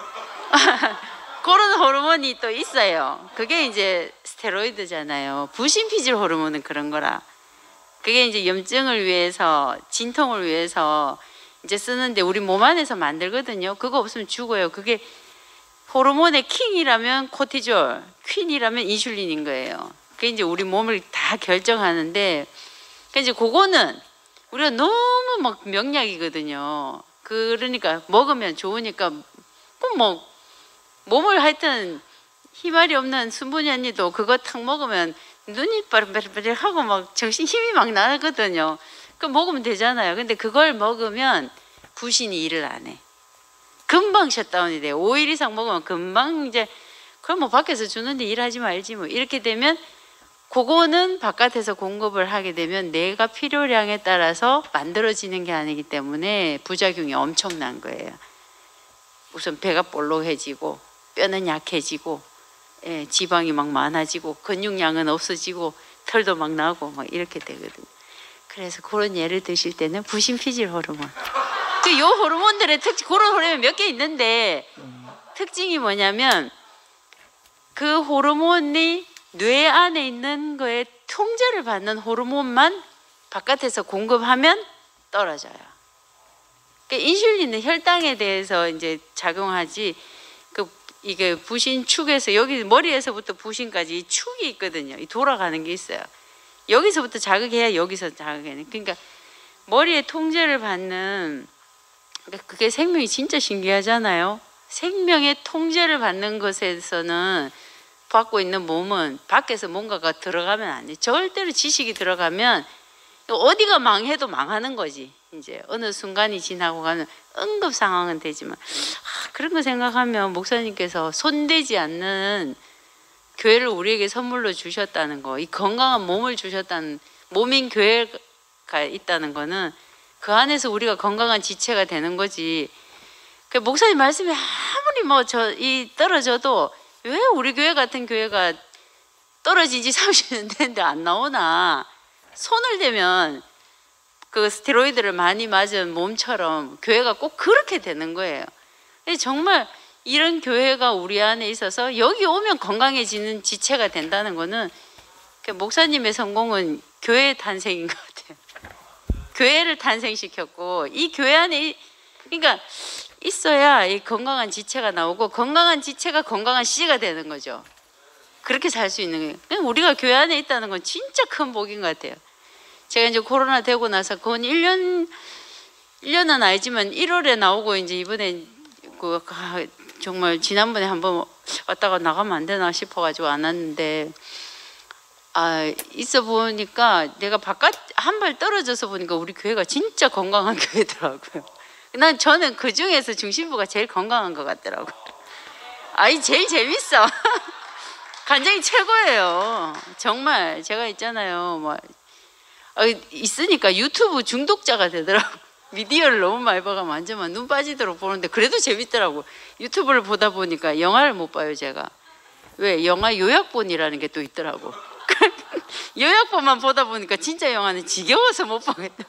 그런 호르몬이 또 있어요. 그게 이제 스테로이드잖아요. 부신피질 호르몬은 그런 거라. 그게 이제 염증을 위해서 진통을 위해서 이제 쓰는데 우리 몸 안에서 만들거든요. 그거 없으면 죽어요. 그게 호르몬의 킹이라면 코티졸, 퀸이라면 인슐린인 거예요. 그게 이제 우리 몸을 다 결정하는데 이제 그거는 우리가 너무 막 명약이거든요. 그러니까 먹으면 좋으니까 뭐 몸을 하여튼 희말이 없는 순분이 언니도 그거 탁 먹으면 눈이 빠르빠르하고 막 정신 힘이 막 나거든요. 그 먹으면 되잖아요. 근데 그걸 먹으면 부신이 일을 안 해. 금방 셧다운이 돼요. 오 일 이상 먹으면 금방 이제 그럼 뭐 밖에서 주는데 일하지 말지 뭐 이렇게 되면 그거는 바깥에서 공급을 하게 되면 내가 필요량에 따라서 만들어지는 게 아니기 때문에 부작용이 엄청난 거예요. 우선 배가 볼록해지고 뼈는 약해지고 예, 지방이 막 많아지고 근육량은 없어지고 털도 막 나고 막 이렇게 되거든요. 그래서 그런 예를 드실 때는 부신피질 호르몬. 그 요 호르몬들의 특징 그런 호르몬 몇 개 있는데 특징이 뭐냐면 그 호르몬이 뇌 안에 있는 거에 통제를 받는 호르몬만 바깥에서 공급하면 떨어져요. 그러니까 인슐린은 혈당에 대해서 이제 작용하지 그 이게 부신 축에서 여기 머리에서부터 부신까지 이 축이 있거든요. 이 돌아가는 게 있어요. 여기서부터 자극해야 여기서 자극해야. 그러니까 머리에 통제를 받는 그러니까 그게 생명이 진짜 신기하잖아요. 생명의 통제를 받는 것에서는 받고 있는 몸은 밖에서 뭔가가 들어가면 안 돼. 절대로 지식이 들어가면 어디가 망해도 망하는 거지. 이제 어느 순간이 지나고 가면 응급 상황은 되지만 아, 그런 거 생각하면 목사님께서 손대지 않는 교회를 우리에게 선물로 주셨다는 거, 이 건강한 몸을 주셨다는 몸인 교회가 있다는 거는 그 안에서 우리가 건강한 지체가 되는 거지. 그 목사님 말씀이 아무리 뭐 저 이 떨어져도 왜 우리 교회 같은 교회가 떨어진 지 삼십 년 됐는데 안 나오나? 손을 대면 그 스테로이드를 많이 맞은 몸처럼 교회가 꼭 그렇게 되는 거예요. 정말 이런 교회가 우리 안에 있어서 여기 오면 건강해지는 지체가 된다는 거는 목사님의 성공은 교회 탄생인 것 같아요. 교회를 탄생시켰고 이 교회 안에 그러니까 있어야 이 건강한 지체가 나오고 건강한 지체가 건강한 씨가 되는 거죠. 그렇게 살 수 있는 거예요. 우리가 교회 안에 있다는 건 진짜 큰 복인 것 같아요. 제가 이제 코로나 되고 나서 거의 일 년, 일 년은 아니지만 일월에 나오고 이제 이번에 그 아, 정말 지난번에 한번 왔다가 나가면 안 되나 싶어가지고 안 왔는데 아 있어 보니까 내가 바깥 한 발 떨어져서 보니까 우리 교회가 진짜 건강한 교회더라고요. 난 저는 그 중에서 중심부가 제일 건강한 것 같더라고요. 아이 제일 재밌어. 간장이 최고예요. 정말 제가 있잖아요. 뭐 어, 있으니까 유튜브 중독자가 되더라고. 미디어를 너무 많이 봐가 완전 눈 빠지도록 보는데 그래도 재밌더라고. 유튜브를 보다 보니까 영화를 못 봐요 제가. 왜? 영화 요약본이라는 게 또 있더라고. 요약본만 보다 보니까 진짜 영화는 지겨워서 못 보겠다.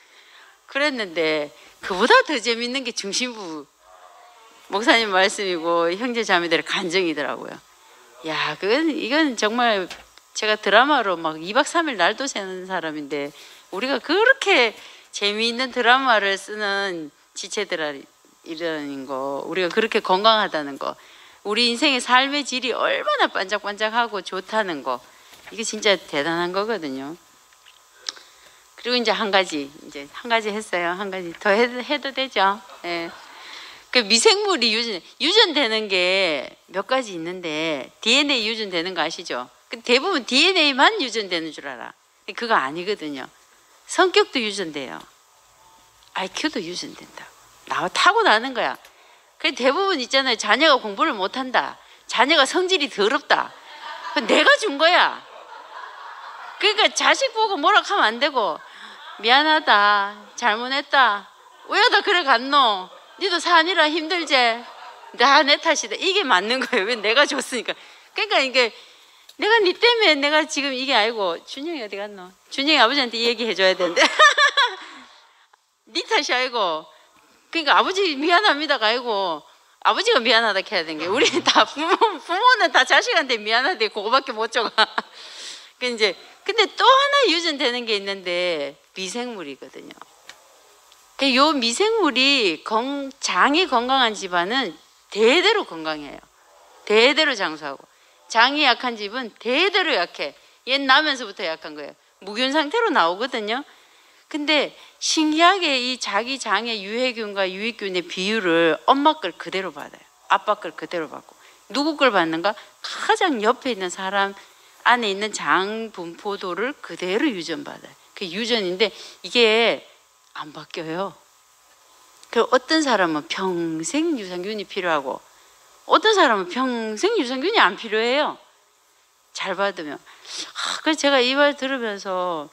그랬는데 그보다 더 재밌는 게 중심부 목사님 말씀이고 형제 자매들의 간증이더라고요. 야, 그건 이건 정말 제가 드라마로 막 이 박 삼 일 날도 새는 사람인데 우리가 그렇게 재미있는 드라마를 쓰는 지체들이라는 거, 우리가 그렇게 건강하다는 거, 우리 인생의 삶의 질이 얼마나 반짝반짝하고 좋다는 거, 이게 진짜 대단한 거거든요. 그리고 이제 한 가지, 이제 한 가지 했어요. 한 가지 더 해도, 해도 되죠. 예. 그 미생물이 유전, 유전되는 게 몇 가지 있는데 디엔에이 유전되는 거 아시죠? 대부분 디엔에이만 유전되는 줄 알아. 그거 아니거든요. 성격도 유전돼요. 아이큐도 유전된다. 나 타고 나는 거야. 그 대부분 있잖아요. 자녀가 공부를 못한다. 자녀가 성질이 더럽다. 내가 준 거야. 그러니까 자식 보고 뭐라 하면 안 되고 미안하다. 잘못했다. 왜 다 그래 갔노? 니도 사니라 힘들지? 다 내 탓이다. 이게 맞는 거예요. 왜 내가 줬으니까. 그러니까 이게 내가 니 때문에 내가 지금 이게 아니고 준영이 어디 갔노? 준영이 아버지한테 얘기해줘야 되는데 니 탓이 아니고 그러니까 아버지 미안합니다가 아니고 아버지가 미안하다 해야 되는 게 우리 다 부모, 부모는 다 자식한테 미안하대 그거밖에 못 줘가. 그 이제 근데 또 하나 유전되는 게 있는데 미생물이거든요. 그 요 미생물이 건, 장이 건강한 집안은 대대로 건강해요. 대대로 장수하고. 장이 약한 집은 대대로 약해. 얘 나면서부터 약한 거예요. 무균 상태로 나오거든요. 근데 신기하게 이 자기 장의 유해균과 유익균의 비율을 엄마 걸 그대로 받아요. 아빠 걸 그대로 받고. 누구 걸 받는가? 가장 옆에 있는 사람 안에 있는 장 분포도를 그대로 유전받아요. 그 유전인데 이게 안 바뀌어요. 그 어떤 사람은 평생 유산균이 필요하고 어떤 사람은 평생 유산균이 안 필요해요. 잘 받으면. 아, 그래서 제가 이 말 들으면서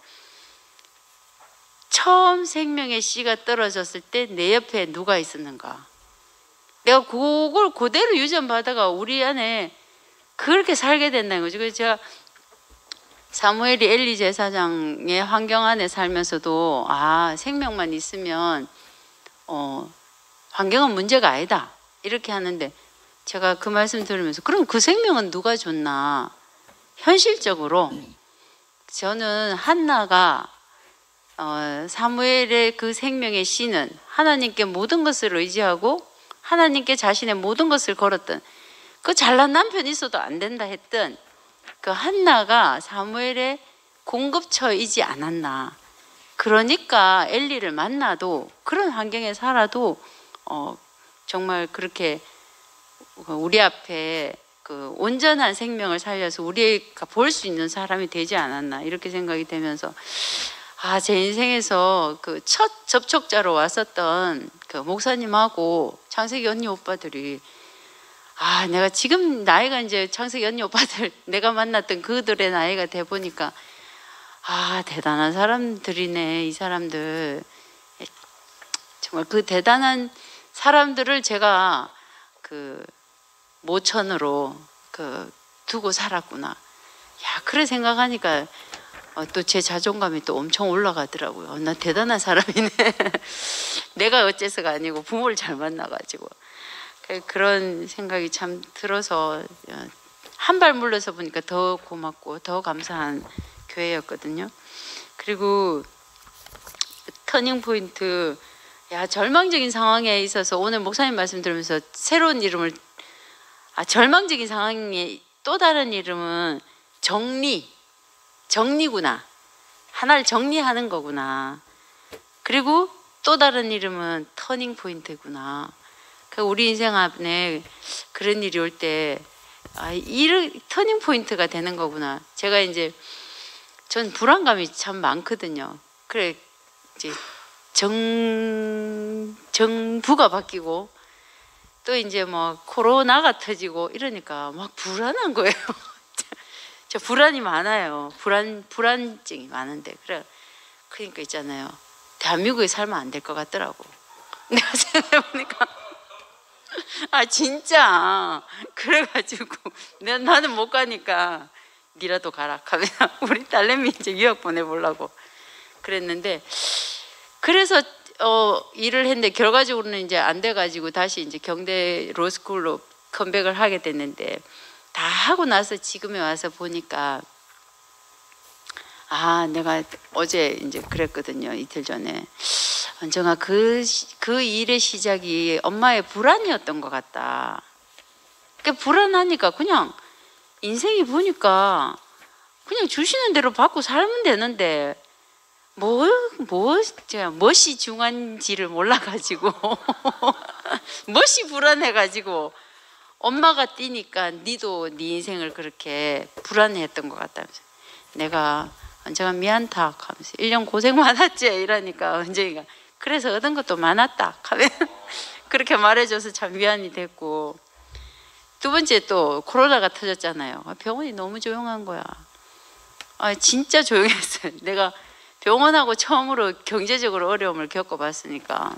처음 생명의 씨가 떨어졌을 때 내 옆에 누가 있었는가. 내가 그걸 그대로 유전받아가 우리 안에 그렇게 살게 된다는 거죠. 그래서 제가 사무엘이 엘리 제사장의 환경 안에 살면서도 아 생명만 있으면 어, 환경은 문제가 아니다 이렇게 하는데 제가 그 말씀 들으면서 그럼 그 생명은 누가 줬나. 현실적으로 저는 한나가 어, 사무엘의 그 생명의 씨는 하나님께 모든 것을 의지하고 하나님께 자신의 모든 것을 걸었던 그 잘난 남편이 있어도 안 된다 했던 그 한나가 사무엘의 공급처이지 않았나. 그러니까 엘리를 만나도 그런 환경에 살아도 어, 정말 그렇게 우리 앞에 그 온전한 생명을 살려서 우리가 볼 수 있는 사람이 되지 않았나 이렇게 생각이 되면서 아, 제 인생에서 그 첫 접촉자로 왔었던 그 목사님하고 창세기 언니 오빠들이 아, 내가 지금 나이가 이제 창세기 언니 오빠들 내가 만났던 그들의 나이가 돼 보니까 아, 대단한 사람들이네. 이 사람들 정말 그 대단한 사람들을 제가 그 모천으로 그 두고 살았구나. 야, 그래 생각하니까 어, 또 제 자존감이 또 엄청 올라가더라고요. 어, 나 대단한 사람이네. 내가 어째서가 아니고 부모를 잘 만나가지고 그런 생각이 참 들어서 한 발 물러서 보니까 더 고맙고 더 감사한 교회였거든요. 그리고 터닝 포인트, 야 절망적인 상황에 있어서 오늘 목사님 말씀 들으면서 새로운 이름을, 아 절망적인 상황에 또 다른 이름은 정리, 정리구나. 하나를 정리하는 거구나. 그리고 또 다른 이름은 터닝 포인트구나. 그 우리 인생 안에 그런 일이 올 때 아, 이 터닝 포인트가 되는 거구나. 제가 이제 전 불안감이 참 많거든요. 그래 이제 정 정부가 바뀌고 또 이제 뭐 코로나가 터지고 이러니까 막 불안한 거예요. 저 불안이 많아요. 불안 불안증이 많은데 그래 그러니까 있잖아요. 대한민국에 살면 안 될 것 같더라고. 내가 생각해 보니까 아 진짜 그래가지고 내가 나는 못 가니까 니라도 가라 하면 우리 딸내미 이제 유학 보내보려고 그랬는데 그래서 어 일을 했는데 결과적으로는 이제 안 돼가지고 다시 이제 경대 로스쿨로 컴백을 하게 됐는데 다 하고 나서 지금에 와서 보니까 아 내가 어제 이제 그랬거든요. 이틀 전에 언젠가 그, 그 일의 시작이 엄마의 불안이었던 것 같다. 그 불안하니까 그냥 인생이 보니까 그냥 주시는 대로 받고 살면 되는데 뭐, 뭐, 제가 멋이 중한지를 몰라가지고 멋이 불안해가지고 엄마가 뛰니까 니도 네 인생을 그렇게 불안해했던 것 같다면서 내가 언제가 미안다 하면서 일 년 고생 많았지 이러니까 언제가 그래서 얻은 것도 많았다 하면 그렇게 말해줘서 참 위안이 됐고 두 번째 또 코로나가 터졌잖아요. 병원이 너무 조용한 거야. 아 진짜 조용했어요. 내가 병원하고 처음으로 경제적으로 어려움을 겪어봤으니까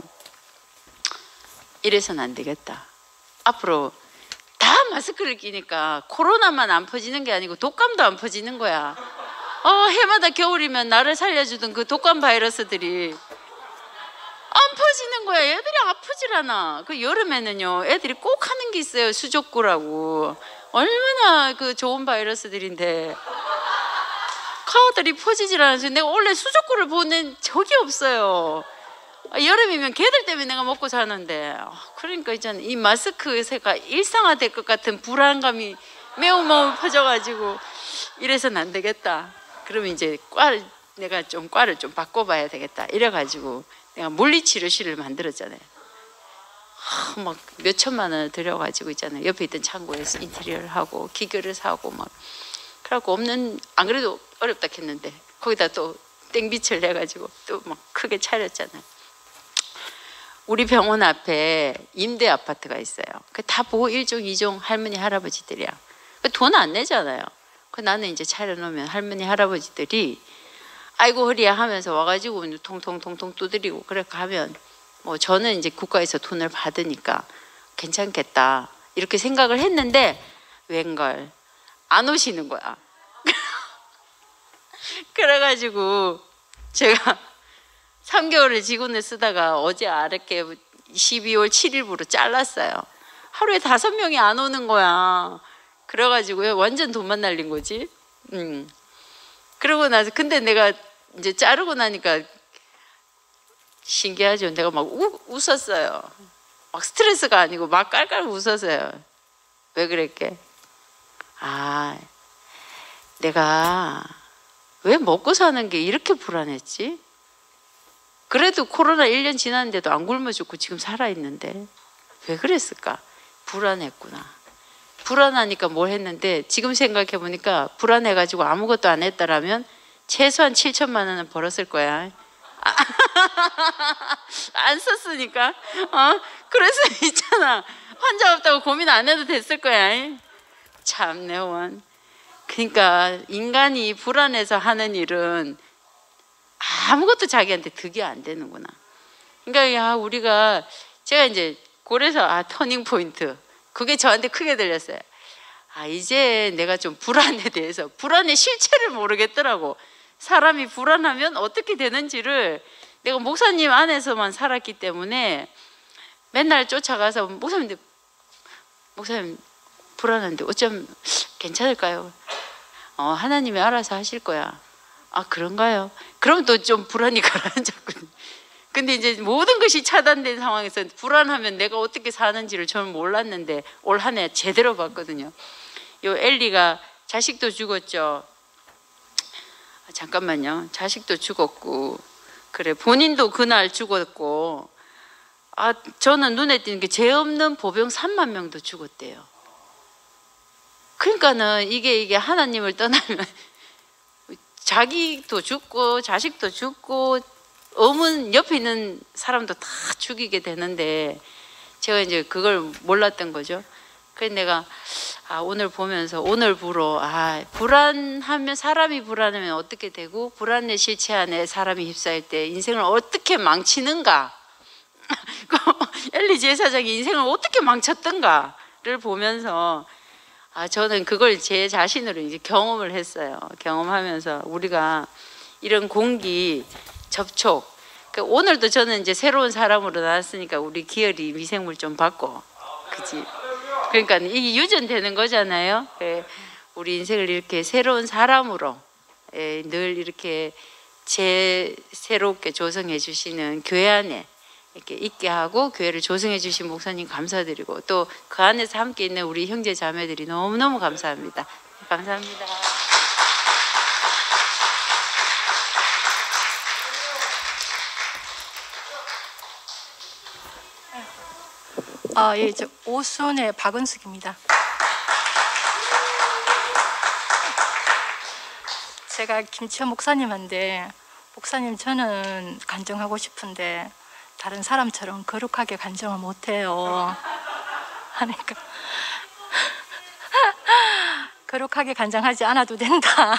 이래서는 안 되겠다. 앞으로 다 마스크를 끼니까 코로나만 안 퍼지는 게 아니고 독감도 안 퍼지는 거야. 어, 해마다 겨울이면 나를 살려주던 그 독감 바이러스들이 안 퍼지는 거야. 애들이 아프질 않아. 그 여름에는요 애들이 꼭 하는 게 있어요. 수족구라고. 얼마나 그 좋은 바이러스들인데 카드들이 퍼지질 않아서 내가 원래 수족구를 보낸 적이 없어요. 여름이면 걔들 때문에 내가 먹고 사는데 그러니까 있잖아 이 마스크가 일상화될 것 같은 불안감이 매우 매우 퍼져가지고 이래서는 안 되겠다. 그러면 이제 과를 내가 좀 과를 좀 바꿔봐야 되겠다. 이래가지고 내가 물리치료실을 만들었잖아요. 막 몇 천만 원을 들여가지고 있잖아요. 옆에 있던 창고에서 인테리어를 하고 기계를 사고 막 그래갖고 없는 안 그래도 어렵다 했는데 거기다 또 땡빛을 내가지고 또 막 크게 차렸잖아요. 우리 병원 앞에 임대 아파트가 있어요. 그 다 보호 일종 이종 할머니 할아버지들이야. 돈 안 내잖아요. 그 나는 이제 차려놓으면 할머니 할아버지들이 아이고 허리야 하면서 와가지고 통통통통 두드리고 그래 가면 뭐 저는 이제 국가에서 돈을 받으니까 괜찮겠다 이렇게 생각을 했는데 웬걸 안 오시는 거야. 그래가지고 제가 삼 개월을 직원을 쓰다가 어제 아랫게 십이월 칠일부로 잘랐어요. 하루에 다섯 명이 안 오는 거야. 그래가지고요 완전 돈만 날린 거지. 음. 그러고 나서 근데 내가 이제 자르고 나니까 신기하죠. 내가 막 우, 웃었어요. 막 스트레스가 아니고 막 깔깔 웃었어요. 왜 그랬게? 아, 내가 왜 먹고 사는 게 이렇게 불안했지? 그래도 코로나 일 년 지났는데도 안 굶어 죽고 지금 살아있는데 왜 그랬을까? 불안했구나. 불안하니까 뭘 했는데 지금 생각해 보니까 불안해가지고 아무것도 안 했다라면 최소한 칠천만 원은 벌었을 거야. 안 썼으니까. 어? 그래서 있잖아. 환자 없다고 고민 안 해도 됐을 거야. 참 내원. 그러니까 인간이 불안해서 하는 일은 아무것도 자기한테 득이 안 되는구나. 그러니까 야 우리가 제가 이제 고래서 아 터닝 포인트 그게 저한테 크게 들렸어요. 아 이제 내가 좀 불안에 대해서 불안의 실체를 모르겠더라고. 사람이 불안하면 어떻게 되는지를 내가 목사님 안에서만 살았기 때문에 맨날 쫓아가서 목사님, 목사님 불안한데 어쩜 괜찮을까요? 어, 하나님이 알아서 하실 거야. 아, 그런가요? 그럼 또 좀 불안이 가라앉았거든요. 근데 이제 모든 것이 차단된 상황에서 불안하면 내가 어떻게 사는지를 저는 몰랐는데 올 한 해 제대로 봤거든요. 요 엘리가 자식도 죽었죠. 아, 잠깐만요. 자식도 죽었고, 그래 본인도 그날 죽었고, 아 저는 눈에 띄는 게 죄 없는 보병 삼만 명도 죽었대요. 그러니까는 이게 이게 하나님을 떠나면 자기도 죽고 자식도 죽고 어문 옆에 있는 사람도 다 죽이게 되는데 제가 이제 그걸 몰랐던 거죠. 그래서 내가 아, 오늘 보면서 오늘 부로 아, 불안하면 사람이 불안하면 어떻게 되고 불안의 실체 안에 사람이 휩싸일 때 인생을 어떻게 망치는가 엘리 제사장이 인생을 어떻게 망쳤던가를 보면서 아, 저는 그걸 제 자신으로 이제 경험을 했어요. 경험하면서 우리가 이런 공기 접촉, 그러니까 오늘도 저는 이제 새로운 사람으로 나왔으니까 우리 기혈이 미생물 좀 받고, 그지? 그러니까 이게 유전되는 거잖아요. 우리 인생을 이렇게 새로운 사람으로 늘 이렇게 재 새롭게 조성해 주시는 교회 안에 이렇게 있게 하고 교회를 조성해 주신 목사님 감사드리고 또 그 안에서 함께 있는 우리 형제 자매들이 너무너무 감사합니다. 감사합니다. 아, 예, 저 오순의 박은숙입니다. 제가 김치현 목사님한테 목사님 저는 간증하고 싶은데 다른 사람처럼 거룩하게 간증을 못해요 하니까 거룩하게 간증하지 않아도 된다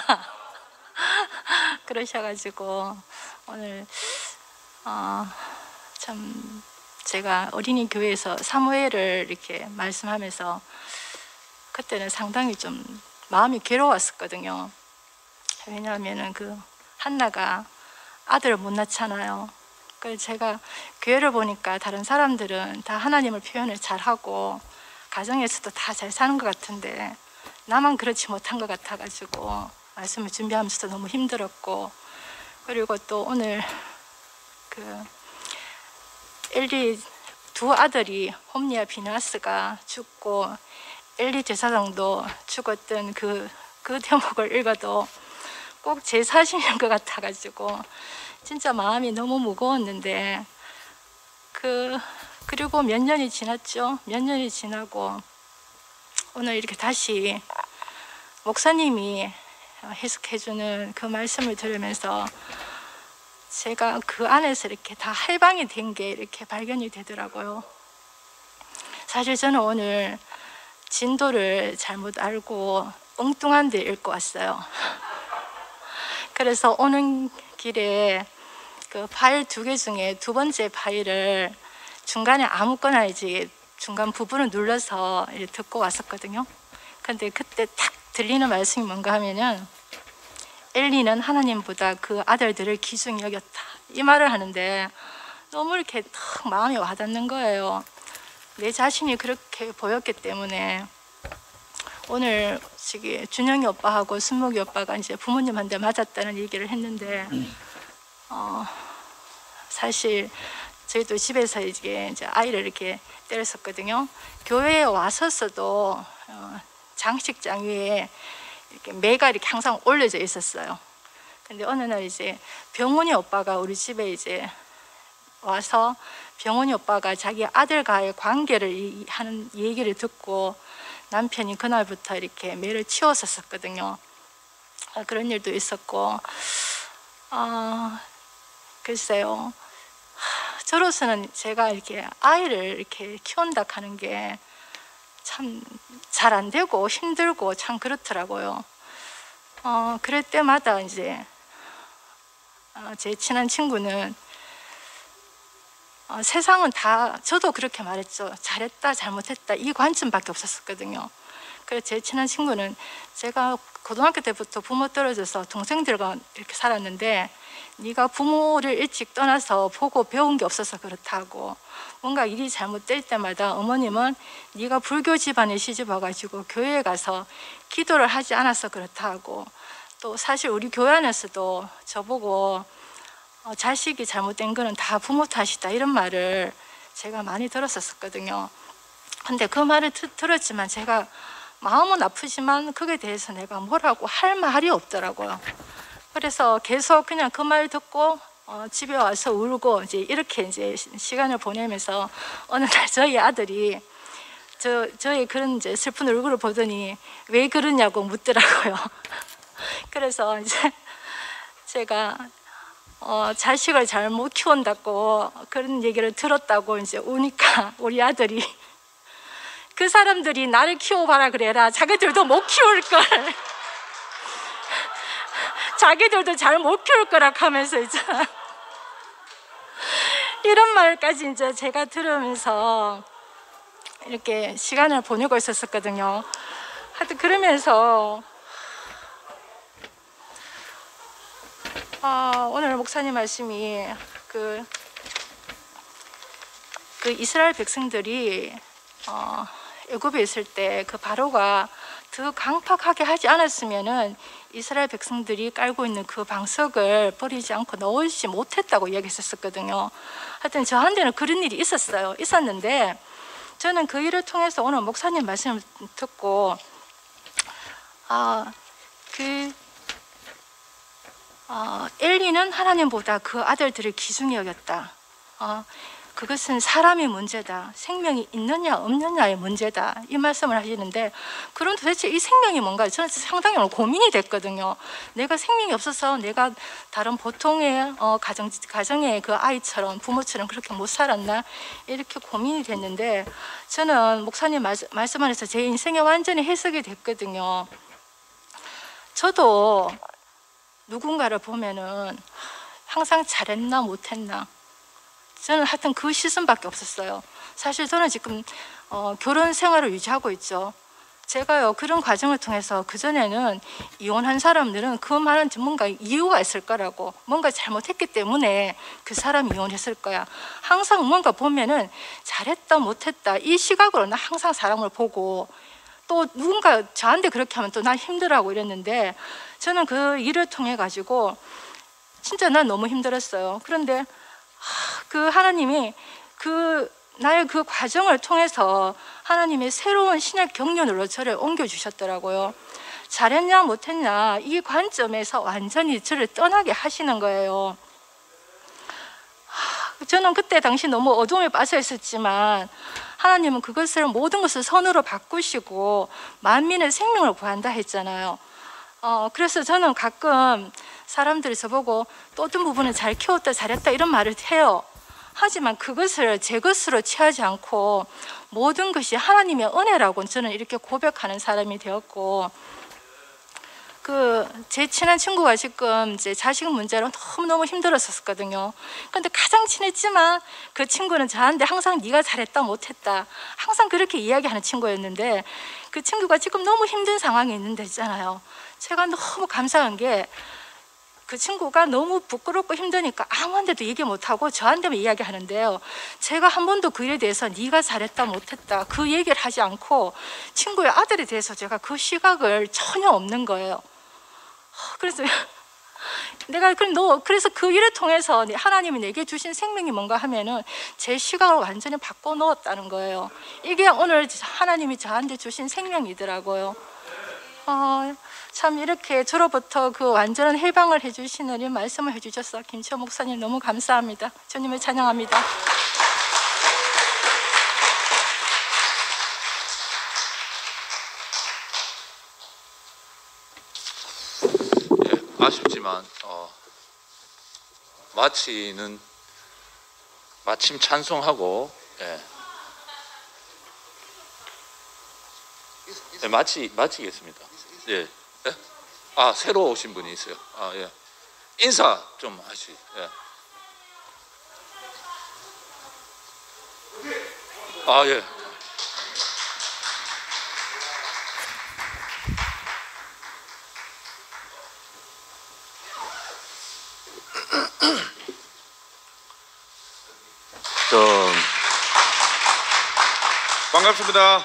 그러셔가지고 오늘 어, 참 제가 어린이 교회에서 사무엘을 이렇게 말씀하면서 그때는 상당히 좀 마음이 괴로웠었거든요. 왜냐하면은 그 한나가 아들을 못 낳잖아요. 그래서 제가 교회를 보니까 다른 사람들은 다 하나님을 표현을 잘하고 가정에서도 다 잘 사는 것 같은데 나만 그렇지 못한 것 같아가지고 말씀을 준비하면서도 너무 힘들었고, 그리고 또 오늘 그 엘리 두 아들이 홈리와 비나스가 죽고 엘리 제사장도 죽었던 그, 그 대목을 읽어도 꼭 제 사실인 것 같아가지고 진짜 마음이 너무 무거웠는데 그 그리고 몇 년이 지났죠. 몇 년이 지나고 오늘 이렇게 다시 목사님이 해석해주는 그 말씀을 들으면서 제가 그 안에서 이렇게 다 해방이 된 게 이렇게 발견이 되더라고요. 사실 저는 오늘 진도를 잘못 알고 엉뚱한 데 읽고 왔어요. 그래서 오는 길에 그 파일 두 개 중에 두 번째 파일을 중간에 아무거나 이제 중간 부분을 눌러서 듣고 왔었거든요. 근데 그때 딱 들리는 말씀이 뭔가 하면은 엘리는 하나님보다 그 아들들을 귀중히 여겼다 이 말을 하는데 너무 이렇게 탁 마음이 와닿는 거예요. 내 자신이 그렇게 보였기 때문에 오늘 저기 준영이 오빠하고 순목이 오빠가 이제 부모님한테 맞았다는 얘기를 했는데 어, 사실 저희도 집에서 이제, 이제 아이를 이렇게 때렸었거든요. 교회에 와서서도 어, 장식장 위에 이렇게 매가 이렇게 항상 올려져 있었어요. 근데 어느 날 이제 병훈이 오빠가 우리 집에 이제 와서 병훈이 오빠가 자기 아들과의 관계를 하는 얘기를 듣고 남편이 그날부터 이렇게 매를 치웠었거든요. 아, 그런 일도 있었고, 아, 글쎄요. 저로서는 제가 이렇게 아이를 이렇게 키운다 하는 게 참 잘 안 되고 힘들고 참 그렇더라고요. 어, 그럴 때마다 이제 어, 제 친한 친구는 어, 세상은 다, 저도 그렇게 말했죠. 잘했다 잘못했다 이 관점밖에 없었거든요. 그래서 제 친한 친구는 제가 고등학교 때부터 부모 떨어져서 동생들과 이렇게 살았는데 네가 부모를 일찍 떠나서 보고 배운 게 없어서 그렇다고, 뭔가 일이 잘못될 때마다 어머님은 네가 불교 집안에 시집 와가지고 교회에 가서 기도를 하지 않아서 그렇다고, 또 사실 우리 교회 안에서도 저보고 어, 자식이 잘못된 거는 다 부모 탓이다 이런 말을 제가 많이 들었었거든요. 근데 그 말을 드, 들었지만 제가 마음은 아프지만 그에 대해서 내가 뭐라고 할 말이 없더라고요. 그래서 계속 그냥 그 말 듣고 어, 집에 와서 울고 이제 이렇게 이제 시간을 보내면서 어느 날 저희 아들이 저 저의 그런 이제 슬픈 얼굴을 보더니 왜 그러냐고 묻더라고요. 그래서 이제 제가 어, 자식을 잘 못 키운다고 그런 얘기를 들었다고 이제 우니까 우리 아들이 그 사람들이 나를 키워봐라 그래라, 자기들도 못 키울 걸. 자기들도 잘 못 키울 거라 하면서 이제 이런 말까지 이제 제가 들으면서 이렇게 시간을 보내고 있었거든요. 하여튼 그러면서 어, 오늘 목사님 말씀이 그, 그 이스라엘 백성들이 어, 애굽에 있을 때 그 바로가 더 강팍하게 하지 않았으면은 이스라엘 백성들이 깔고 있는 그 방석을 버리지 않고 넣지 못했다고 이야기했었거든요. 하여튼 저한테는 그런 일이 있었어요. 있었는데 저는 그 일을 통해서 오늘 목사님 말씀을 듣고 아, 그 어, 엘리는 하나님보다 그 아들들을 귀중히 여겼다. 어, 그것은 사람의 문제다. 생명이 있느냐 없느냐의 문제다. 이 말씀을 하시는데, 그럼 도대체 이 생명이 뭔가 저는 상당히 오늘 고민이 됐거든요. 내가 생명이 없어서 내가 다른 보통의 어, 가정, 가정의 그 아이처럼 부모처럼 그렇게 못 살았나 이렇게 고민이 됐는데, 저는 목사님 말씀, 말씀 안에서 제 인생에 완전히 해석이 됐거든요. 저도 누군가를 보면은 항상 잘했나 못했나, 저는 하여튼 그 시선밖에 없었어요. 사실 저는 지금 어, 결혼 생활을 유지하고 있죠. 제가요 그런 과정을 통해서 그전에는 이혼한 사람들은 그 말은 뭔가 이유가 있을 거라고, 뭔가 잘못했기 때문에 그 사람이 이혼했을 거야. 항상 뭔가 보면은 잘했다 못했다 이 시각으로 나 항상 사람을 보고, 또 누군가 저한테 그렇게 하면 또 난 힘들어하고 이랬는데, 저는 그 일을 통해 가지고 진짜 난 너무 힘들었어요. 그런데 그 하나님이 그 나의 그 과정을 통해서 하나님의 새로운 신약 경륜으로 저를 옮겨주셨더라고요. 잘했냐 못했냐 이 관점에서 완전히 저를 떠나게 하시는 거예요. 저는 그때 당시 너무 어둠에 빠져 있었지만 하나님은 그것을 모든 것을 선으로 바꾸시고 만민의 생명을 구한다 했잖아요. 어, 그래서 저는 가끔 사람들이 저보고 또 어떤 부분은 잘 키웠다 잘했다 이런 말을 해요. 하지만 그것을 제 것으로 취하지 않고 모든 것이 하나님의 은혜라고 저는 이렇게 고백하는 사람이 되었고, 그 제 친한 친구가 지금 이제 자식 문제로 너무너무 힘들었었거든요. 근데 가장 친했지만 그 친구는 저한테 항상 네가 잘했다 못했다 항상 그렇게 이야기하는 친구였는데, 그 친구가 지금 너무 힘든 상황에 있는데 있잖아요. 제가 너무 감사한 게 그 친구가 너무 부끄럽고 힘드니까 아무한테도 얘기 못하고 저한테만 이야기하는데요. 제가 한 번도 그 일에 대해서 네가 잘했다 못했다 그 얘기를 하지 않고 친구의 아들에 대해서 제가 그 시각을 전혀 없는 거예요. 그래서 내가 그럼 너 그래서 그 일을 통해서 하나님이 내게 주신 생명이 뭔가 하면은 제 시각을 완전히 바꿔 놓았다는 거예요. 이게 오늘 하나님이 저한테 주신 생명이더라고요. 어, 참 이렇게 저로부터 그 완전한 해방을 해주시는 이 말씀을 해주셔서 김치호 목사님 너무 감사합니다. 주님을 찬양합니다. 예, 아쉽지만 어, 마치는 마침 찬송하고 예. 네, 마치 마치겠습니다. 예. 예? 아 새로 오신 분이 있어요. 아 예. 인사 좀 하시. 예. 아 예. 반갑습니다.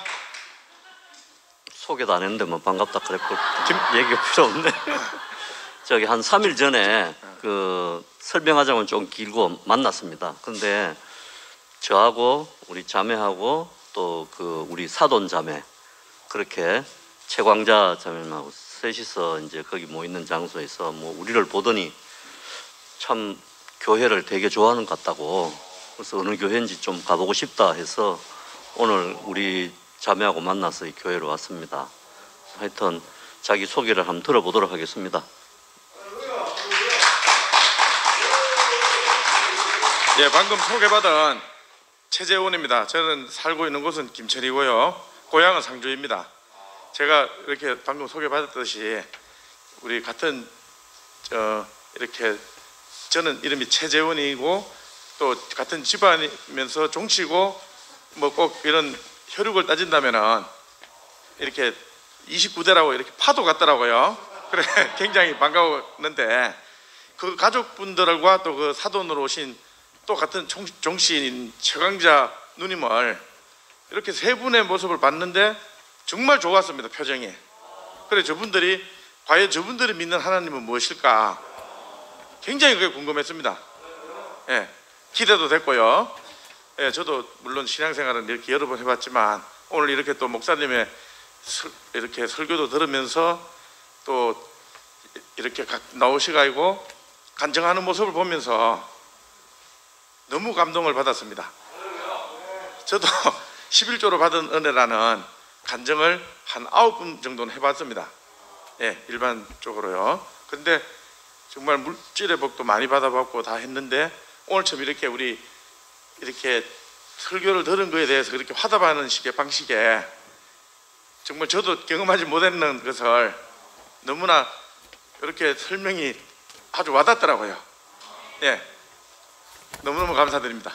소개도 안 했는데 뭐 반갑다 그랬고 얘기가 필요 없네. 저기 한 삼 일 전에 그 설명하자면 좀 길고 만났습니다. 근데 저하고 우리 자매하고 또 그 우리 사돈 자매 그렇게 최광자 자매님하고 셋이서 이제 거기 모이는 장소에서 뭐 우리를 보더니 참 교회를 되게 좋아하는 것 같다고, 그래서 어느 교회인지 좀 가보고 싶다 해서 오늘 우리 자매하고 만나서 이 교회로 왔습니다. 하여튼 자기 소개를 한번 들어보도록 하겠습니다. 예, 방금 소개받은 최재원입니다. 저는 살고 있는 곳은 김천이고요. 고향은 상주입니다. 제가 이렇게 방금 소개받았듯이 우리 같은 저 이렇게 저는 이름이 최재원이고 또 같은 집안이면서 종치고 뭐 꼭 이런 혈육을 따진다면은 이렇게 이십구 대라고 이렇게 파도 같더라고요. 그래 굉장히 반가웠는데 그 가족분들과 또 그 사돈으로 오신 또 같은 종씨인 최광자 누님을 이렇게 세 분의 모습을 봤는데 정말 좋았습니다. 표정이. 그래 저분들이 과연 저분들이 믿는 하나님은 무엇일까 굉장히 그게 궁금했습니다. 예, 기대도 됐고요. 예, 저도 물론 신앙생활은 이렇게 여러 번 해봤지만 오늘 이렇게 또 목사님의 설, 이렇게 설교도 들으면서 또 이렇게 나오시가지고 간증하는 모습을 보면서 너무 감동을 받았습니다. 저도 십일조로 받은 은혜라는 간증을 한 아홉 분 정도는 해봤습니다. 예, 일반적으로요. 근데 정말 물질의 복도 많이 받아봤고 다 했는데 오늘처럼 이렇게 우리 이렇게 설교를 들은 거에 대해서 그렇게 화답하는 식의 방식에 정말 저도 경험하지 못했는 것을 너무나 이렇게 설명이 아주 와닿더라고요. 예, 너무너무 감사드립니다.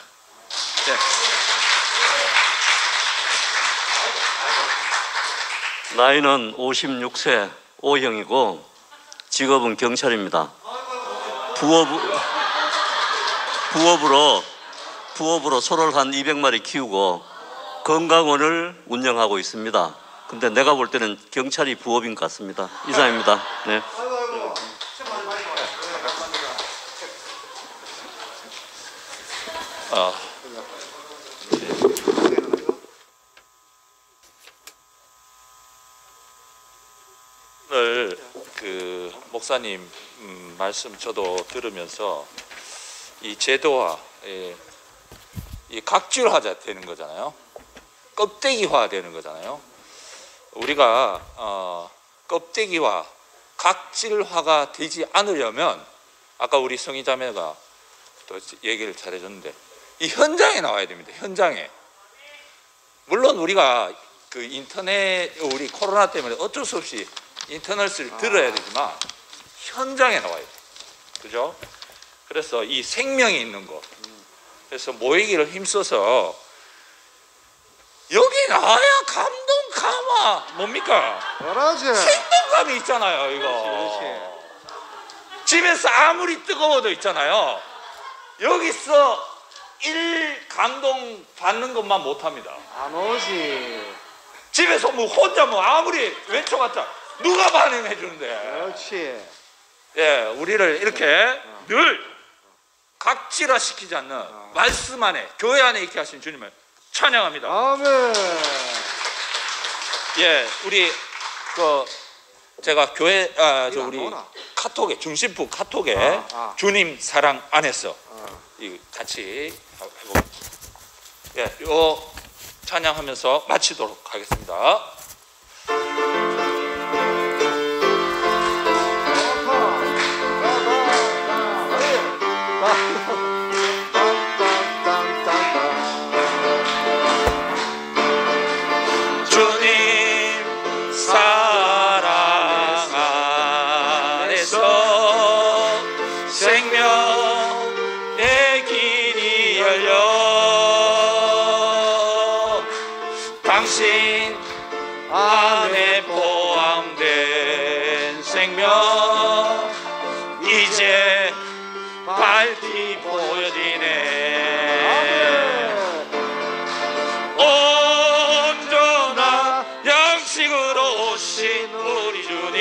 예. 나이는 오십육 세 O형이고 직업은 경찰입니다. 부업, 부업으로 부업으로 소를 한 이백 마리 키우고 건강원을 운영하고 있습니다. 근데 내가 볼 때는 경찰이 부업인 것 같습니다. 이상입니다. 네. 아, 오늘 그 목사님 음, 말씀 저도 들으면서 이 제도화, 예, 이 각질화자 되는 거잖아요. 껍데기화 되는 거잖아요. 우리가 어, 껍데기화, 각질화가 되지 않으려면 아까 우리 성희자매가 또 얘기를 잘해줬는데 이 현장에 나와야 됩니다. 현장에. 물론 우리가 그 인터넷 우리 코로나 때문에 어쩔 수 없이 인터넷을 들어야 되지만 현장에 나와야 돼. 그죠? 그래서 이 생명이 있는 거. 그래서 모이기를 힘써서 여기 나와야 감동 감화 뭡니까? 그러지. 생동감이 있잖아요. 이거. 그렇지, 그렇지. 집에서 아무리 뜨거워도 있잖아요. 여기서 일 감동 받는 것만 못합니다. 안 오지. 집에서 뭐 혼자 뭐 아무리 외쳐봤자 누가 반응해 주는데. 그렇지. 예, 우리를 이렇게 늘 각질화 시키지 않는 말씀 안에 교회 안에 있게 하신 주님을 찬양합니다. 아멘. 예, 우리 그 제가 교회 아 저 우리 나오나? 카톡에 중심부 카톡에 아, 아. 주님 사랑 안에서 어. 이 같이 해보. 예, 요 찬양하면서 마치도록 하겠습니다. 주님 사랑 안에서 생명의 길이 열려 당신 안에 포함된 생명 이제 밝히 보여지네. 온 양식으로 오신 우리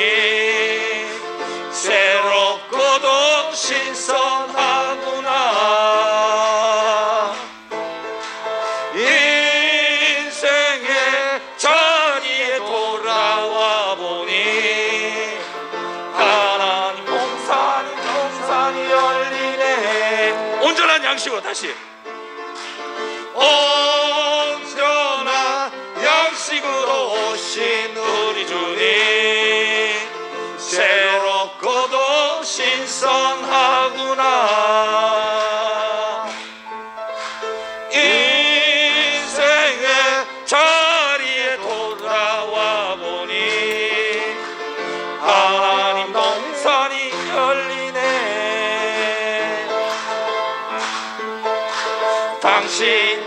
주님 새롭고도 신선하구나. 인생의 자리에 돌아와 보니 하나님 동산이 동산이 열리네. 온전한 양식으로 다시 온전한 양식으로 오신 우리 주님 새롭고도 신선하구나. 인생의 자리에 돌아와 보니 하나님 동산이 열리네. 당신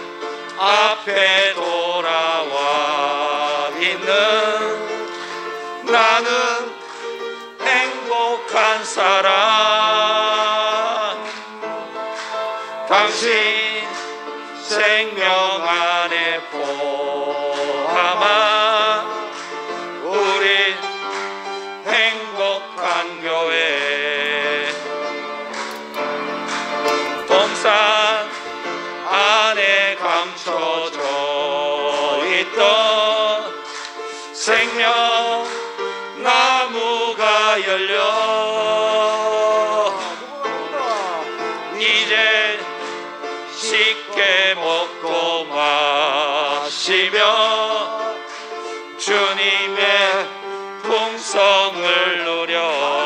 앞에 돌아와 있는 나는 행복한 사람. 당신 생명 안에 포함한 우리 행복한 교회. 동산 안에 감춰져 있던 생명 나무가 열려 이제 쉽게 먹고 마시며 주님의 풍성을 누려.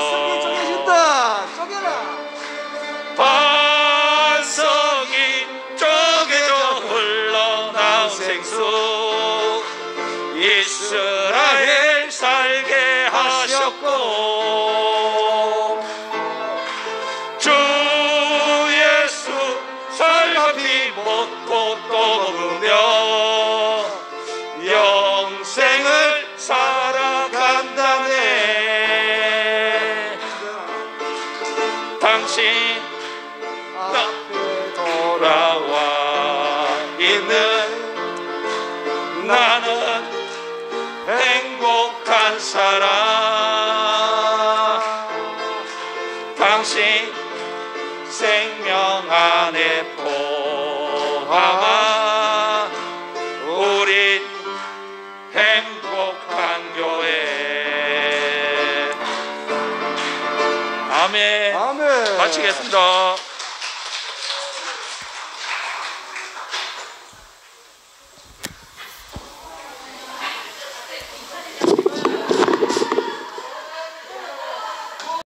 반석이 쪼개져 흘러나온 생수 이스라엘 살게 하셨고 주 예수 살갑이 먹고 또 먹으며 영생을 살아간다네. 당신 앞에 돌아와 있는 나는 행복한 사람. 당신 생명 안에 포함한 우리 행복한 교회. 아멘. 아멘. 마치겠습니다.